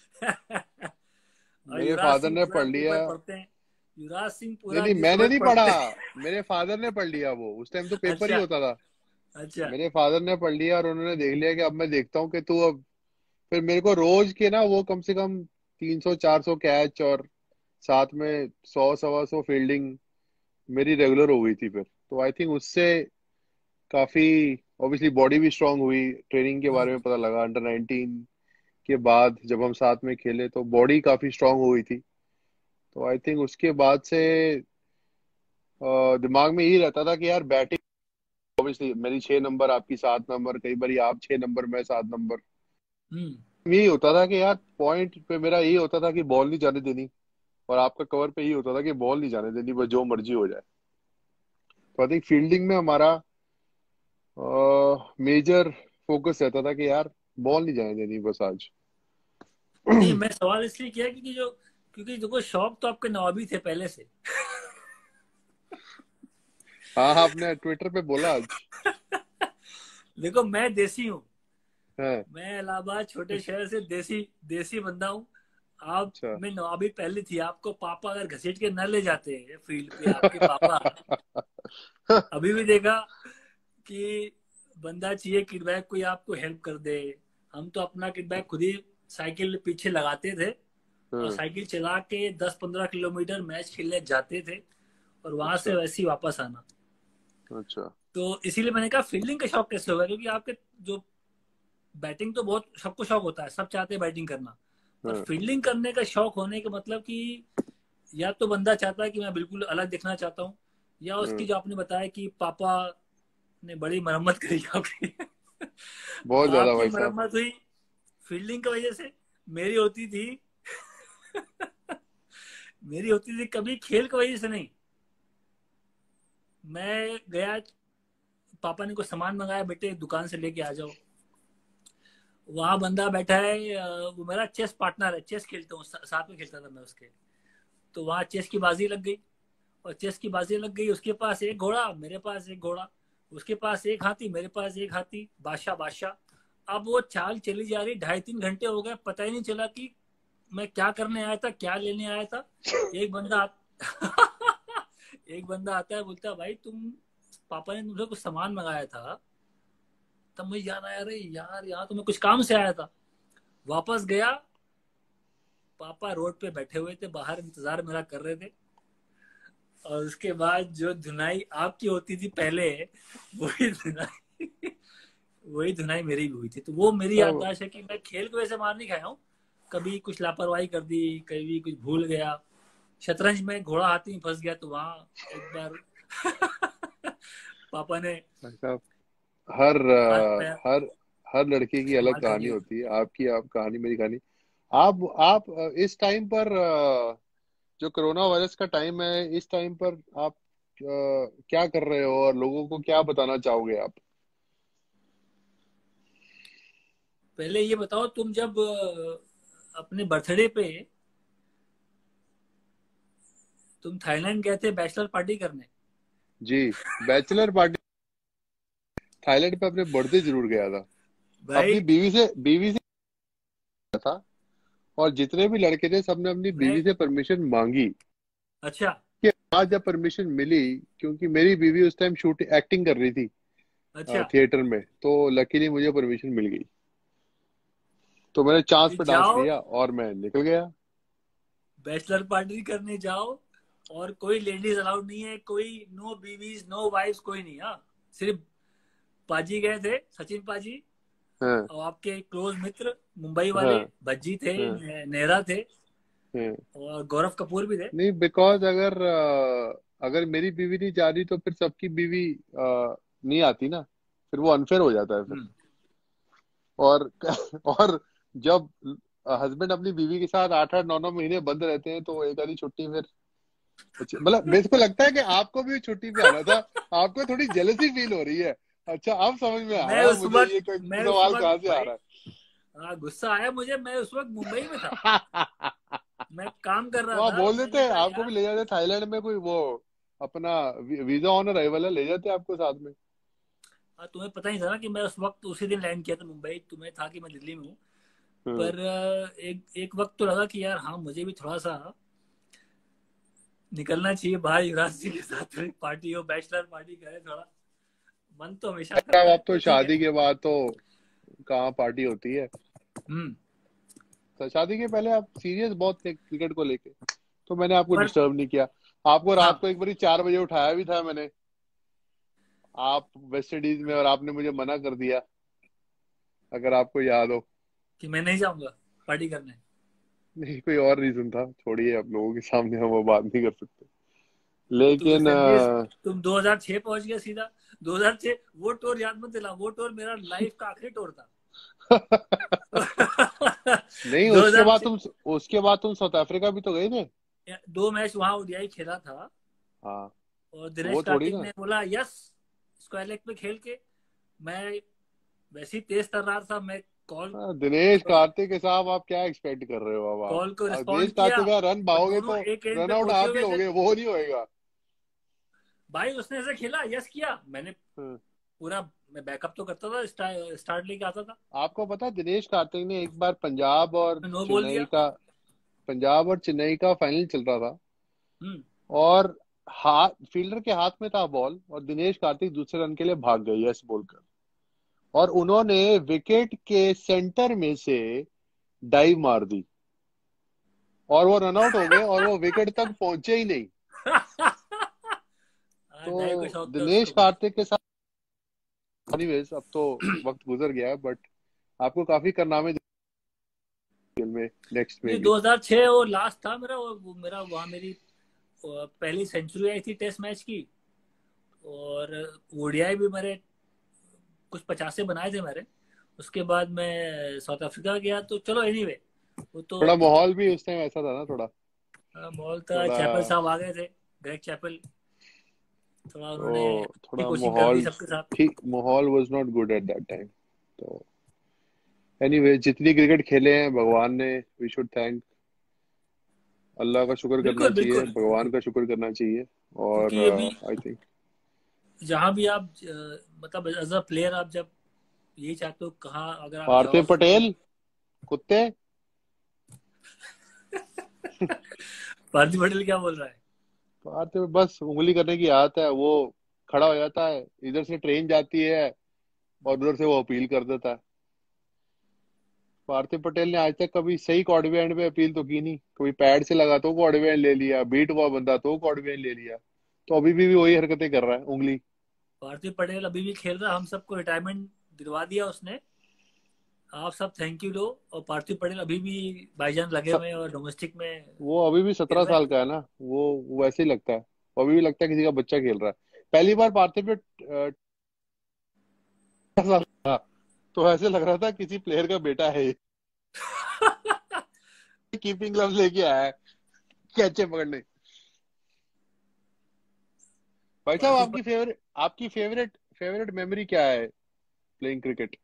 और मेरे युवराज फादर सिंह ने पूरा पढ़ लिया। पेपर पढ़ते हैं। युवराज सिंह नहीं पूरा नहीं, मैंने न्यूज़पेपर नहीं पढ़ा, पढ़ते हैं। मेरे फादर ने पढ़ लिया। वो उस टाइम तो पेपर ही अच्छा। होता था। अच्छा। मेरे फादर ने पढ़ लिया और उन्होंने देख लिया कि अब मैं देखता हूँ कि तू अब, फिर मेरे को रोज के ना वो कम से कम तीन सौ चार सौ कैच और साथ में सौ सवा सौ फील्डिंग मेरी रेगुलर हो गई थी फिर। तो आई थिंक उससे काफी ऑब्वियसली बॉडी भी स्ट्रांग हुई, ट्रेनिंग के बारे हम्म। में पता लगा अंडर नाइनटीन के बाद जब हम साथ में खेले तो बॉडी काफी स्ट्रांग हो गई थी। तो आई थिंक उसके बाद से अ, दिमाग में यही रहता था कि यार बैटिंग ऑब्वियसली मेरी छह नंबर, आपकी सात नंबर, कई बार आप छह नंबर, मैं सात नंबर। हम्म। यही होता था कि यार पॉइंट पे मेरा यही होता था कि बॉल नहीं जाने देनी, और आपका कवर पे यही होता था कि बॉल नहीं जाने देनी, बस जो मर्जी हो जाए। तो आई थिंक फील्डिंग में हमारा मेजर फोकस रहता था कि यार बॉल नहीं जाने देनी बस आज। नहीं, मैं सवाल इसलिए किया क्योंकि जो क्योंकि देखो शौक तो आपके नवाबी थे पहले से। हाँ हाँ, आपने ट्विटर पे बोला आज। देखो मैं देसी हूँ, हाँ। मैं इलाहाबाद छोटे शहर से देसी देसी बंदा हूँ। आप अच्छा। में नवाबी पहले थी, आपको पापा अगर घसीट के न ले जाते हैं फील्ड पे, आपके पापा अभी भी देखा कि बंदा चाहिए किडबैक कोई आपको हेल्प कर दे। हम तो अपना किडबैक खुद ही साइकिल पीछे लगाते थे और हाँ, साइकिल चला के दस पंद्रह किलोमीटर मैच खेलने जाते थे और वहां से अच्छा वैसे ही वापस आना। अच्छा। तो इसीलिए मैंने कहा फील्डिंग का शौक कैसे होगा, क्योंकि आपके जो बैटिंग तो बहुत सबको शौक होता है, सब चाहते हैं बैटिंग करना, पर हाँ। फील्डिंग करने का शौक होने का मतलब कि या तो बंदा चाहता है कि मैं बिल्कुल अलग दिखना चाहता हूँ, या उसकी हाँ, जो आपने बताया कि पापा ने बड़ी मरम्मत करी आपकी। बहुत ज्यादा आपकी भाई साहब। मरम्मत हुई फील्डिंग की वजह से, मेरी होती थी मेरी होती थी कभी खेल की वजह से नहीं। मैं गया, पापा ने कुछ सामान मंगाया, बेटे दुकान से लेके आ जाओ। वहां बंदा बैठा है, वो मेरा चेस पार्टनर है, चेस खेलता हूँ, साथ में खेलता था मैं उसके। तो वहां चेस की बाजी लग गई, और चेस की बाजी लग गई, उसके पास एक घोड़ा, मेरे पास एक घोड़ा, उसके पास एक हाथी, मेरे पास एक हाथी, बादशाह बादशाह। अब वो चाल चली जा रही, ढाई तीन घंटे हो गए, पता ही नहीं चला कि मैं क्या करने आया था, क्या लेने आया था। एक बंदा एक बंदा आता है, बोलता है भाई तुम, पापा ने तुमसे कुछ सामान मंगाया था। तब मुझे याद आया, अरे यार यहाँ तो मैं कुछ काम से आया था। वापस गया, पापा रोड पे बैठे हुए थे, बाहर इंतजार मेरा कर रहे थे। और उसके बाद जो धुनाई आपकी होती थी पहले, वही धुनाई वही धुनाई मेरी भी हुई थी। तो वो मेरी अब याददाश्त है कि मैं खेल को वैसे मार नहीं खाया हूँ, कभी कुछ लापरवाही कर दी, कभी कुछ भूल गया। शतरंज में घोड़ा हाथी में फंस गया, तो वहां एक बार पापा ने भाई साहब, हर हाथ अ, पैर हर हर लड़के की अलग इस्तेमाल कर कहानी लिया। होती है। आपकी आप कहानी, मेरी कहानी। आप आप अ, इस टाइम पर, अ, जो कोरोना वायरस का टाइम है, इस टाइम पर आप अ, क्या कर रहे हो और लोगों को क्या बताना चाहोगे आप? पहले ये बताओ, तुम जब अ, अपने बर्थडे पे तुम थाईलैंड गए थे बैचलर पार्टी करने। जी, बैचलर पार्टी थाईलैंड पे अपने बर्थडे जरूर गया था। अपनी भाई बीवी से बीवी से गया था। और जितने भी लड़के थे सबने अपनी मैं, बीवी से परमिशन मांगी। अच्छा कि आज जब परमिशन मिली, क्योंकि मेरी बीवी उस टाइम शूटिंग एक्टिंग कर रही थी अच्छा, थिएटर में, तो लकीली मुझे परमिशन मिल गई। तो मैंने चांस कि पे डांस जाओ लिया और मैं निकल गया। बैचलर पार्टी करने जाओ, और कोई लेडीज अलाउड नहीं है, कोई नो बीवीज नो वाइफ्स कोई नहीं। हाँ, सिर्फ पाजी गए थे, सचिन पाजी, हाँ और आपके क्लोज मित्र मुंबई वाले हाँ भज्जी थे, हाँ नेहरा थे, हाँ। और गौरव कपूर भी थे। नहीं, बिकॉज अगर अ, अगर मेरी बीवी नहीं जा रही तो फिर सबकी बीवी अ, नहीं आती ना। फिर वो अनफेयर हो जाता है फिर। हम्म। और और जब हस्बैंड अपनी बीवी के साथ आठ आठ नौ नौ महीने बंद रहते हैं, तो एक आधी छुट्टी फिर अच्छी, मतलब मेरे को लगता है कि आपको भी छुट्टी पे आना था। आपको थोड़ी जेलसी फील हो रही है। अच्छा, अब समझ में मैं आया उस मुझे वक्त ये कोई मैं उस सवाल वक्त कहाँ से आ भाई, रहा हाँ, गुस्सा आया मुझे, मैं उस वक्त मुंबई में था, है। मैं काम कर रहा तो आप था। बोल मैंने देते, कहा आपको भी यार, ले जाते थाईलैंड में, कोई वो अपना वी- वीजा ऑन अराइवल है, ले जाते आपको साथ में। हाँ, तुम्हें पता ही था ना कि मैं उस वक्त उसी दिन लैंड किया था मुंबई, तुम्हें था कि मैं दिल्ली में हूँ। हम्म। पर अ, एक एक वक्त तो लगा कि यार हाँ, मुझे भी थोड़ा सा निकलना चाहिए बाहर, युवराज जी के साथ थोड़ी पार्टी हो, बैचलर पार्टी करे थोड़ा, मन तो हमेशा अब करता है, आप तो पर ठीक है। शादी के बाद तो कहाँ पार्टी होती है। हम्म। तो शादी के पहले आप सीरियस बहुत थे क्रिकेट को लेके। तो मैंने आपको पर डिस्टर्ब नहीं किया। आपको रात हाँ, को एक बार चार बजे उठाया भी था मैंने, आप वेस्ट इंडीज में, और आपने मुझे मना कर दिया, अगर आपको याद हो। कि मैं नहीं जाऊंगा पार्टी करने। नहीं, कोई और रीजन था, छोड़िए, आप लोगों के सामने हम वो बात नहीं कर सकते। तो वेस्ट लेकिन इंडीज अ, तुम दो हज़ार छह पहुंच गया सीधा। दो हज़ार छह वो टूर याद मत दिला, वो टूर मेरा लाइफ का आखिरी टूर था। नहीं, उसके बाद दो हज़ार छह तुम उसके बाद तुम साउथ अफ्रीका भी तो गए थे। दो मैच वहां ओडीआई खेला था, हाँ, और तो दिनेश वो थोड़ी कार्तिक ना। ने बोला यस, स्क्वायर लेग पे खेल के। मैं वैसे ही तेज तर्रार था, मैं कॉल दिनेश कार्तिक साहब आप क्या एक्सपेक्ट कर रहे हो? अब कॉल को आप आप दिनेश रिस्पॉन्ड किया कार्तिक का रन और पाओगे दोनों तो एक एंड रन पे आउट पहुंचे आप ही हुए थे। होगे, वो नहीं होएगा। भाई उसने ऐसे खेला, यस किया, मैंने हाँ। पूरा, मैं बैकअप तो करता था, स्टार्ट स्टार्ट लेके आता था। आपको पता है दिनेश कार्तिक ने एक बार पंजाब और मैं नो बोल चेन्नई दिया। का पंजाब और चेन्नई का फाइनल चल रहा था, हम्म। और हाथ फील्डर के हाथ में था बॉल, और दिनेश कार्तिक दूसरे रन के लिए भाग गए यस बोलकर, और उन्होंने विकेट के सेंटर में से डाइव मार दी, और वो रन आउट हो गए, और वो विकेट तक पहुंचे ही नहीं। हाँ, डाइव का तो शौक था दिनेश उसको कुछ। कार्तिक के साथ, एनीवेज अब तो वक्त गुजर गया है, बट आपको काफी कारनामे खेल में नेक्स्ट में नहीं, भी। दो हज़ार छह वो लास्ट था मेरा, वो वो मेरा वहाँ मेरी अ, पहली सेंचुरी आई थी टेस्ट मैच की। और ओडीआई भी मेरे कुछ पचासे बनाए थे मेरे। उसके बाद मैं साउथ अफ्रीका गया, तो चलो एनीवे, वो तो थोड़ा माहौल भी उस टाइम ऐसा था ना, थोड़ा मॉल था, थोड़ा चैपल साहब आ गए थे, ग्रेग चैपल, थोड़ा उन्होंने तो अच्छी थोड़ा कोचिंग कर दी माहौल सबके साथ। ठीक, माहौल was not good at that time. तो एनीवे, जितनी क्रिकेट खेले हैं भगवान ने, वी शुड थैंक, अल्लाह का शुक्र करना बिल्कुल चाहिए, बिल्कुल। भगवान का शुक्र करना चाहिए। और क्योंकि अभी आई थिंक जहाँ भी आप अ, मतलब एज अ प्लेयर आप जब यही चाहते हो, कहाँ अगर आप पार्थिव जाओगे तो। पटेल कुत्ते। पार्थिव पटेल क्या बोल रहा है? पार्थिव बस उंगली करने की आदत है, वो खड़ा हो जाता है, इधर से ट्रेन जाती है और उधर से वो अपील कर देता है। पार्थिव पटेल ने आज तक कभी सही कॉर्ड एंड पे अपील तो की नहीं, कभी पैड से लगा तो कॉर्ड एंड ले लिया, बीट हुआ बंदा तो कॉर्ड एंड ले लिया, तो अभी भी, भी वही हरकतें कर रहा है, उंगली। पार्थिव पटेल अभी भी खेल रहा है, हम सबको रिटायरमेंट दिलवा दिया उसने। आप सब थैंक यू दो। और पार्थिव पटेल अभी भी भाईजान लगे स, हुए हैं और डोमेस्टिक में वो अभी भी खेल सत्रह रहे हैं। साल का है ना, वो वो वैसे ही लगता है, वो अभी भी लगता है किसी का बच्चा खेल रहा है। पहली बार पार्थिव पे साल था, तो ऐसे लग रहा था किसी प्लेयर का बेटा है ये, कीपिंग ग्लव्स लेके आया है कैचे पकड़ने। भाई साहब, पार्थिव आपकी पटेल। फेवरेट आपकी फेवरेट फेवरेट मेमोरी क्या है प्लेइंग क्रिकेट?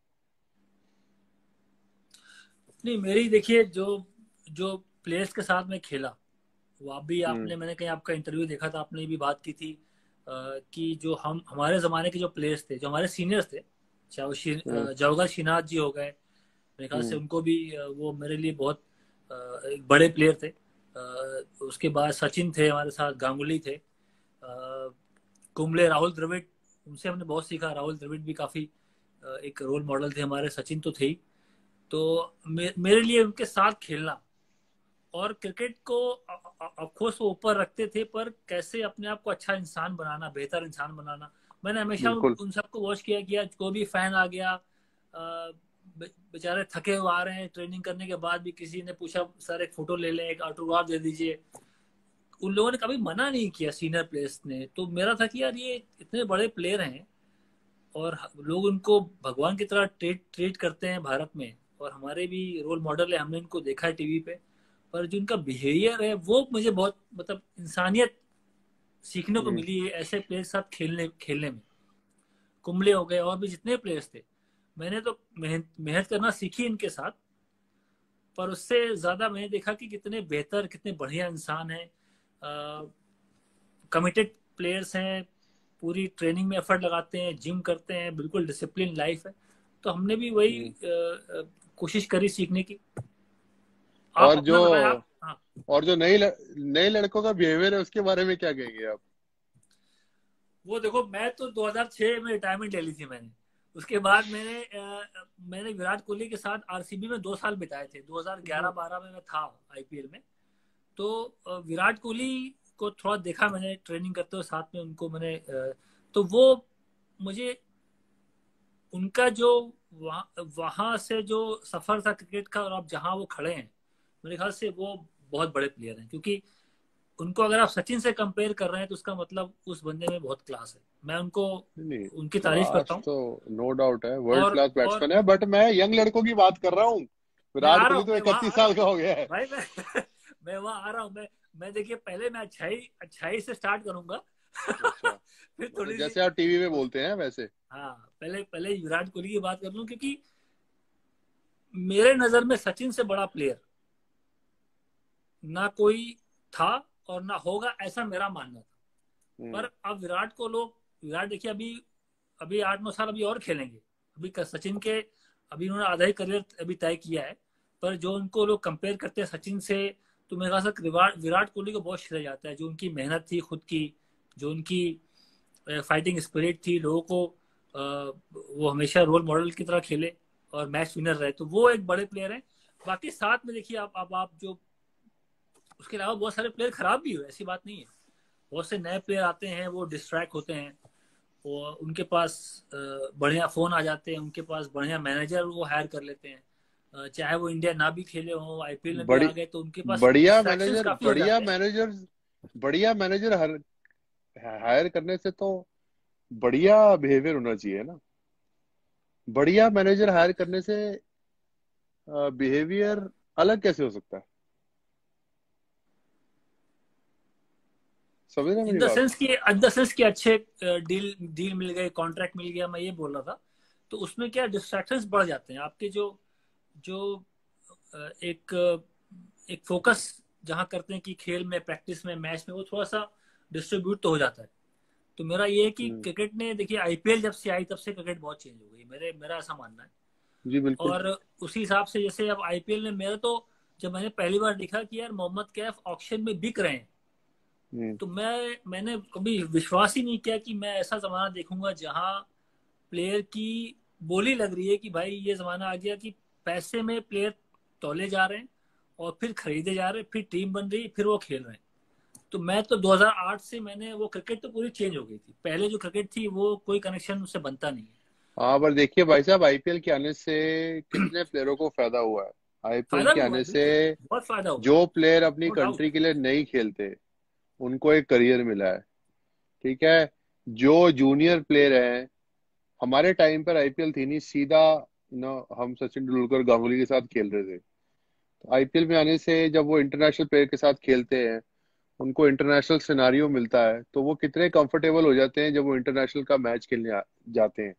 नहीं, मेरी देखिए, जो जो प्लेयर्स के साथ में खेला, वो आप भी, हम्म। आपने, मैंने कहीं आपका इंटरव्यू देखा था, आपने भी बात की थी अ, कि जो हम हमारे ज़माने के जो प्लेयर्स थे, जो हमारे सीनियर्स थे, चाहे वो शी- हम्म। अ, जवाहर श्रीनाथ जी हो गए, मेरे ख्याल से हम्म। उनको भी अ, वो मेरे लिए बहुत अ, एक बड़े प्लेयर थे। अ, उसके बाद सचिन थे हमारे साथ, गांगुली थे, अ, कुंबले, राहुल द्रविड़, उनसे हमने बहुत सीखा। राहुल द्रविड़ भी काफ़ी एक रोल मॉडल थे हमारे, सचिन तो थे ही। तो मे, मेरे लिए उनके साथ खेलना और क्रिकेट को ऑफकोर्स वो ऊपर रखते थे, पर कैसे अपने आप को अच्छा इंसान बनाना, बेहतर इंसान बनाना। मैंने हमेशा उन, बिल्कुल। उन सबको वॉच किया किया कोई भी फैन आ गया, अ, बे- बेचारे थके हुए आ रहे हैं ट्रेनिंग करने के बाद भी, किसी ने पूछा सर एक फोटो ले लें, एक ऑटोग्राफ दे दीजिए, उन लोगों ने कभी मना नहीं किया, सीनियर प्लेयर्स ने। तो मेरा था कि यार ये इतने बड़े प्लेयर हैं और लोग उनको भगवान की तरह ट्रीट ट्रीट करते हैं भारत में, और हमारे भी रोल मॉडल है, हमने इनको देखा है टीवी पे। पर जो उनका बिहेवियर है वो मुझे बहुत, मतलब इंसानियत सीखने को हम्म। मिली है ऐसे प्लेयर के साथ खेलने खेलने में। कुंबले हो गए और भी जितने प्लेयर्स थे, मैंने तो मेहनत मेहनत करना सीखी इनके साथ। पर उससे ज्यादा मैंने देखा कि कितने बेहतर, कितने बढ़िया इंसान हैं, कमिटेड प्लेयर्स हैं, पूरी ट्रेनिंग में एफर्ट लगाते हैं, जिम करते हैं, बिल्कुल डिसिप्लिन लाइफ है। तो हमने भी वही हम्म। अ, अ, कोशिश करी सीखने की। आप और जो अपना बताएं आप। हाँ। और जो नई लड़- नए लड़कों का बिहेवियर है उसके बारे में क्या कहेंगे आप? वो देखो, मैं तो दो हज़ार छह में रिटायरमेंट ले ली थी मैंने। उसके बाद मैंने अ, मैंने विराट कोहली के साथ आरसीबी में दो साल बिताए थे, वो दो हज़ार ग्यारह बारह में मैं था आईपीएल में। तो अ, विराट कोहली को थोड़ा देखा मैंने ट्रेनिंग करते हुए, साथ में उनको मैंने अ, तो वो मुझे उनका जो वहाँ वहाँ से जो सफर था क्रिकेट का, और अब जहाँ वो खड़े हैं, मेरे ख्याल से वो बहुत बड़े प्लेयर हैं। क्योंकि उनको अगर आप सचिन से कंपेयर कर रहे हैं तो उसका मतलब उस बंदे में बहुत क्लास है। मैं उनको, नहीं, उनकी तारीफ करता क्लास हूँ। तो नो डाउट है, वर्ल्ड और क्लास और बैट्समैन है, बट मैं यंग लड़कों की बात कर रहा हूँ। मैं विराट आ रहा कोहली हूँ, तो मैं वहां इकतीस आ रहा साल हूँ का हो गया है। भाई। मैं मैं वहां आ रहा हूँ। मैं मैं देखिए, पहले मैं अच्छाई अच्छाई से स्टार्ट करूंगा। अच्छा, फिर मतलब थोड़ी सी जैसे आप टीवी में उस, बोलते हैं वैसे। हाँ, पहले पहले विराट कोहली की बात कर लूं, क्योंकि मेरे नजर में सचिन से बड़ा प्लेयर ना कोई था और ना होगा, ऐसा मेरा मानना था। पर अब विराट को लोग, विराट देखिए अभी अभी आठ नौ साल अभी और खेलेंगे। अभी सचिन के अभी उन्होंने आधा ही करियर अभी तय किया है, पर जो उनको लोग कंपेयर करते हैं सचिन से, तो मेरे ख्याल से विराट कोहली को बहुत श्रेय जाता है। जो उनकी मेहनत थी खुद की, जो उनकी फाइटिंग स्पिरिट थी, लोगों को वो हमेशा रोल मॉडल की तरह खेले और मैच विनर रहे, तो वो एक बड़े प्लेयर हैं। बाकी साथ में देखिए आप आप, आप जो उसके अलावा बहुत सारे प्लेयर खराब भी हुए, ऐसी बात नहीं है। बहुत से नए प्लेयर आते हैं, वो डिस्ट्रैक्ट होते हैं, वो उनके पास बढ़िया फोन आ जाते हैं, उनके पास बढ़िया मैनेजर वो हायर कर लेते हैं, चाहे वो इंडिया ना भी खेले हो, आईपीएल में भी बड़ी आ गए, तो उनके पास बढ़िया डिस्ट्रैक्शंस मैनेजर काफी हो बढ़िया जाते हैं। मैनेजर बढ़िया मैनेजर हर हायर करने से तो बढ़िया बिहेवियर होना चाहिए ना। बढ़िया मैनेजर हायर करने से बिहेवियर अलग कैसे हो सकता है? समझ रहे इन मेरी द बात? सेंस कि इन द सेंस कि अच्छे डील डील मिल गए, कॉन्ट्रैक्ट मिल गया, मैं ये बोल रहा था। तो उसमें क्या डिस्ट्रैक्शंस बढ़ जाते हैं आपके, जो जो एक एक फोकस जहां करते हैं कि खेल में, प्रैक्टिस में, मैच में, वो थोड़ा सा डिस्ट्रीब्यूट तो हो जाता है। तो मेरा ये है कि हम्म, क्रिकेट ने देखिए आईपीएल जब से आई तब से क्रिकेट बहुत चेंज हो गई, मेरे मेरा ऐसा मानना है। जी बिल्कुल। और उसी हिसाब से जैसे अब आईपीएल में मेरा तो, जब मैंने पहली बार देखा कि यार मोहम्मद कैफ ऑक्शन में बिक रहे हैं, हम्म, तो मैं मैंने कभी विश्वास ही नहीं किया कि मैं ऐसा जमाना देखूंगा जहां प्लेयर की बोली लग रही है कि भाई ये जमाना आ गया कि पैसे में प्लेयर तौले जा रहे हैं और फिर खरीदे जा रहे हैं, फिर टीम बन रही है, फिर वो खेल रहे हैं। तो मैं तो दो हज़ार आठ से मैंने वो क्रिकेट तो पूरी चेंज हो गई थी, पहले जो क्रिकेट थी वो कोई कनेक्शन उससे बनता नहीं है। हाँ पर देखिए भाई साहब, आईपीएल के आने से कितने प्लेयरों को फायदा हुआ है। आईपीएल फायदा के भी हुआ आने है, से बिल्कुल बहुत फायदा हुआ है, जो प्लेयर अपनी नो डाउट। कंट्री के लिए नहीं खेलते उनको एक करियर मिला है। ठीक है। जो जूनियर प्लेयर हैं, हमारे टाइम पर आईपीएल थी नहीं, सीधा नो हम सचिन तेंदुलकर गांगुली के साथ खेल रहे थे। तो आईपीएल में आने से जब वो इंटरनेशनल प्लेयर के साथ खेलते हैं, उनको इंटरनेशनल सिनारियो मिलता है, तो वो कितने कंफर्टेबल हो जाते हैं जब वो इंटरनेशनल का मैच खेलने आ- जाते हैं।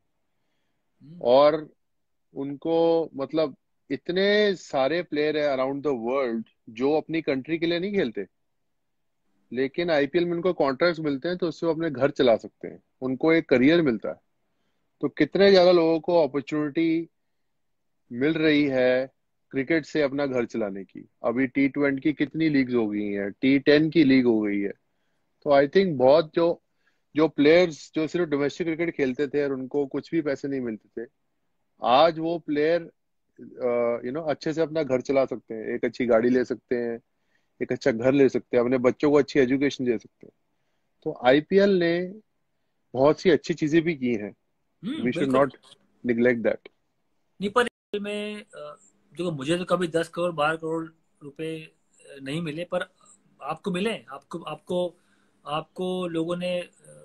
और उनको मतलब इतने सारे प्लेयर है अराउंड द वर्ल्ड जो अपनी कंट्री के लिए नहीं खेलते, लेकिन आईपीएल में उनको कॉन्ट्रैक्ट्स मिलते हैं, तो उससे वो अपने घर चला सकते हैं, उनको एक करियर मिलता है। तो कितने ज्यादा लोगों को अपॉर्चुनिटी मिल रही है क्रिकेट से अपना घर चलाने की। अभी टी ट्वेंटी की कितनी लीग्स हो गई हैं, टी टेन की लीग हो गई है। तो आई थिंक बहुत जो जो प्लेयर्स जो सिर्फ डोमेस्टिक क्रिकेट खेलते थे और उनको कुछ भी पैसे नहीं मिलते थे, आज वो प्लेयर यू नो अच्छे से अपना घर चला सकते हैं, एक अच्छी गाड़ी ले सकते हैं, एक अच्छा घर ले सकते हैं, अपने बच्चों को अच्छी एजुकेशन दे सकते हैं। तो आईपीएल ने बहुत सी अच्छी चीजें भी की हैं। हम्म, वी शुड बिल्कुल। Not neglect that. नहीं, पर इसमें में अ, देखो मुझे तो कभी दस करोड़ बारह करोड़ रुपए अ, नहीं मिले, पर आपको मिले, आपको आपको आपको लोगों ने,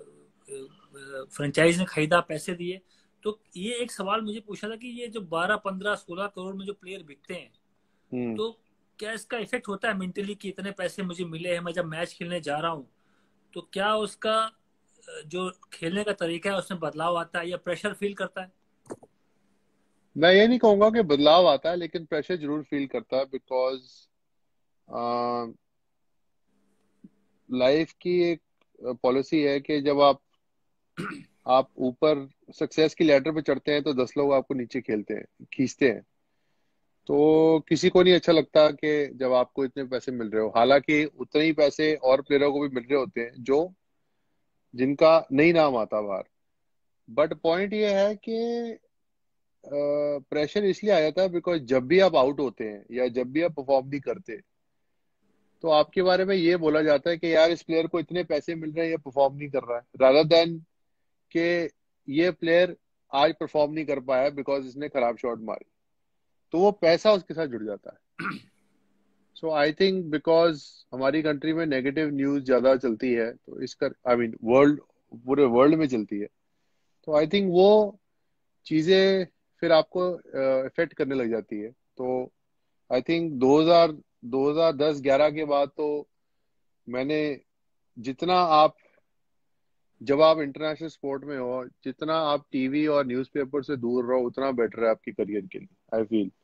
फ्रेंचाइज ने खरीदा, पैसे दिए। तो ये एक सवाल मुझे पूछा था कि ये जो बारह पंद्रह सोलह करोड़ में जो प्लेयर बिकते हैं, हम्म। तो क्या इसका इफेक्ट होता है मेंटली कि इतने पैसे मुझे मिले हैं, मैं जब मैच खेलने जा रहा हूँ, तो क्या उसका अ, जो खेलने का तरीका है उसमें बदलाव आता है या प्रेशर फील करता है? मैं ये नहीं कहूंगा कि बदलाव आता है, लेकिन प्रेशर जरूर फील करता है। बिकॉज लाइफ की एक पॉलिसी है कि जब आप आप ऊपर सक्सेस की लैडर पे चढ़ते हैं, तो दस लोग आपको नीचे खेलते हैं, खींचते हैं। तो किसी को नहीं अच्छा लगता कि जब आपको इतने पैसे मिल रहे हो, हालांकि उतने ही पैसे और प्लेयरों को भी मिल रहे होते हैं जो जिनका नहीं नाम आता बाहर। बट पॉइंट ये है कि प्रेशर इसलिए आ जाता है बिकॉज जब भी आप आउट होते हैं या जब भी आप परफॉर्म नहीं करते, तो आपके बारे में ये बोला जाता है कि यार इस प्लेयर को इतने पैसे मिल रहे हैं, ये परफॉर्म नहीं कर रहा है, रादर देन कि ये प्लेयर आज परफॉर्म नहीं कर पाया बिकॉज इसने खराब शॉट मारी। तो वो पैसा उसके साथ जुड़ जाता है। सो आई थिंक बिकॉज हमारी कंट्री में नेगेटिव न्यूज ज्यादा चलती है, तो इसका आई मीन वर्ल्ड पूरे वर्ल्ड में चलती है, तो आई थिंक वो चीजें फिर आपको इफेक्ट करने लग जाती है। तो आई थिंक दो हज़ार दो हज़ार दस ग्यारह के बाद तो मैंने जितना आप जब आप इंटरनेशनल स्पोर्ट में हो, जितना आप टीवी और न्यूज़पेपर से दूर रहो, उतना बेटर है आपकी करियर के लिए, I feel.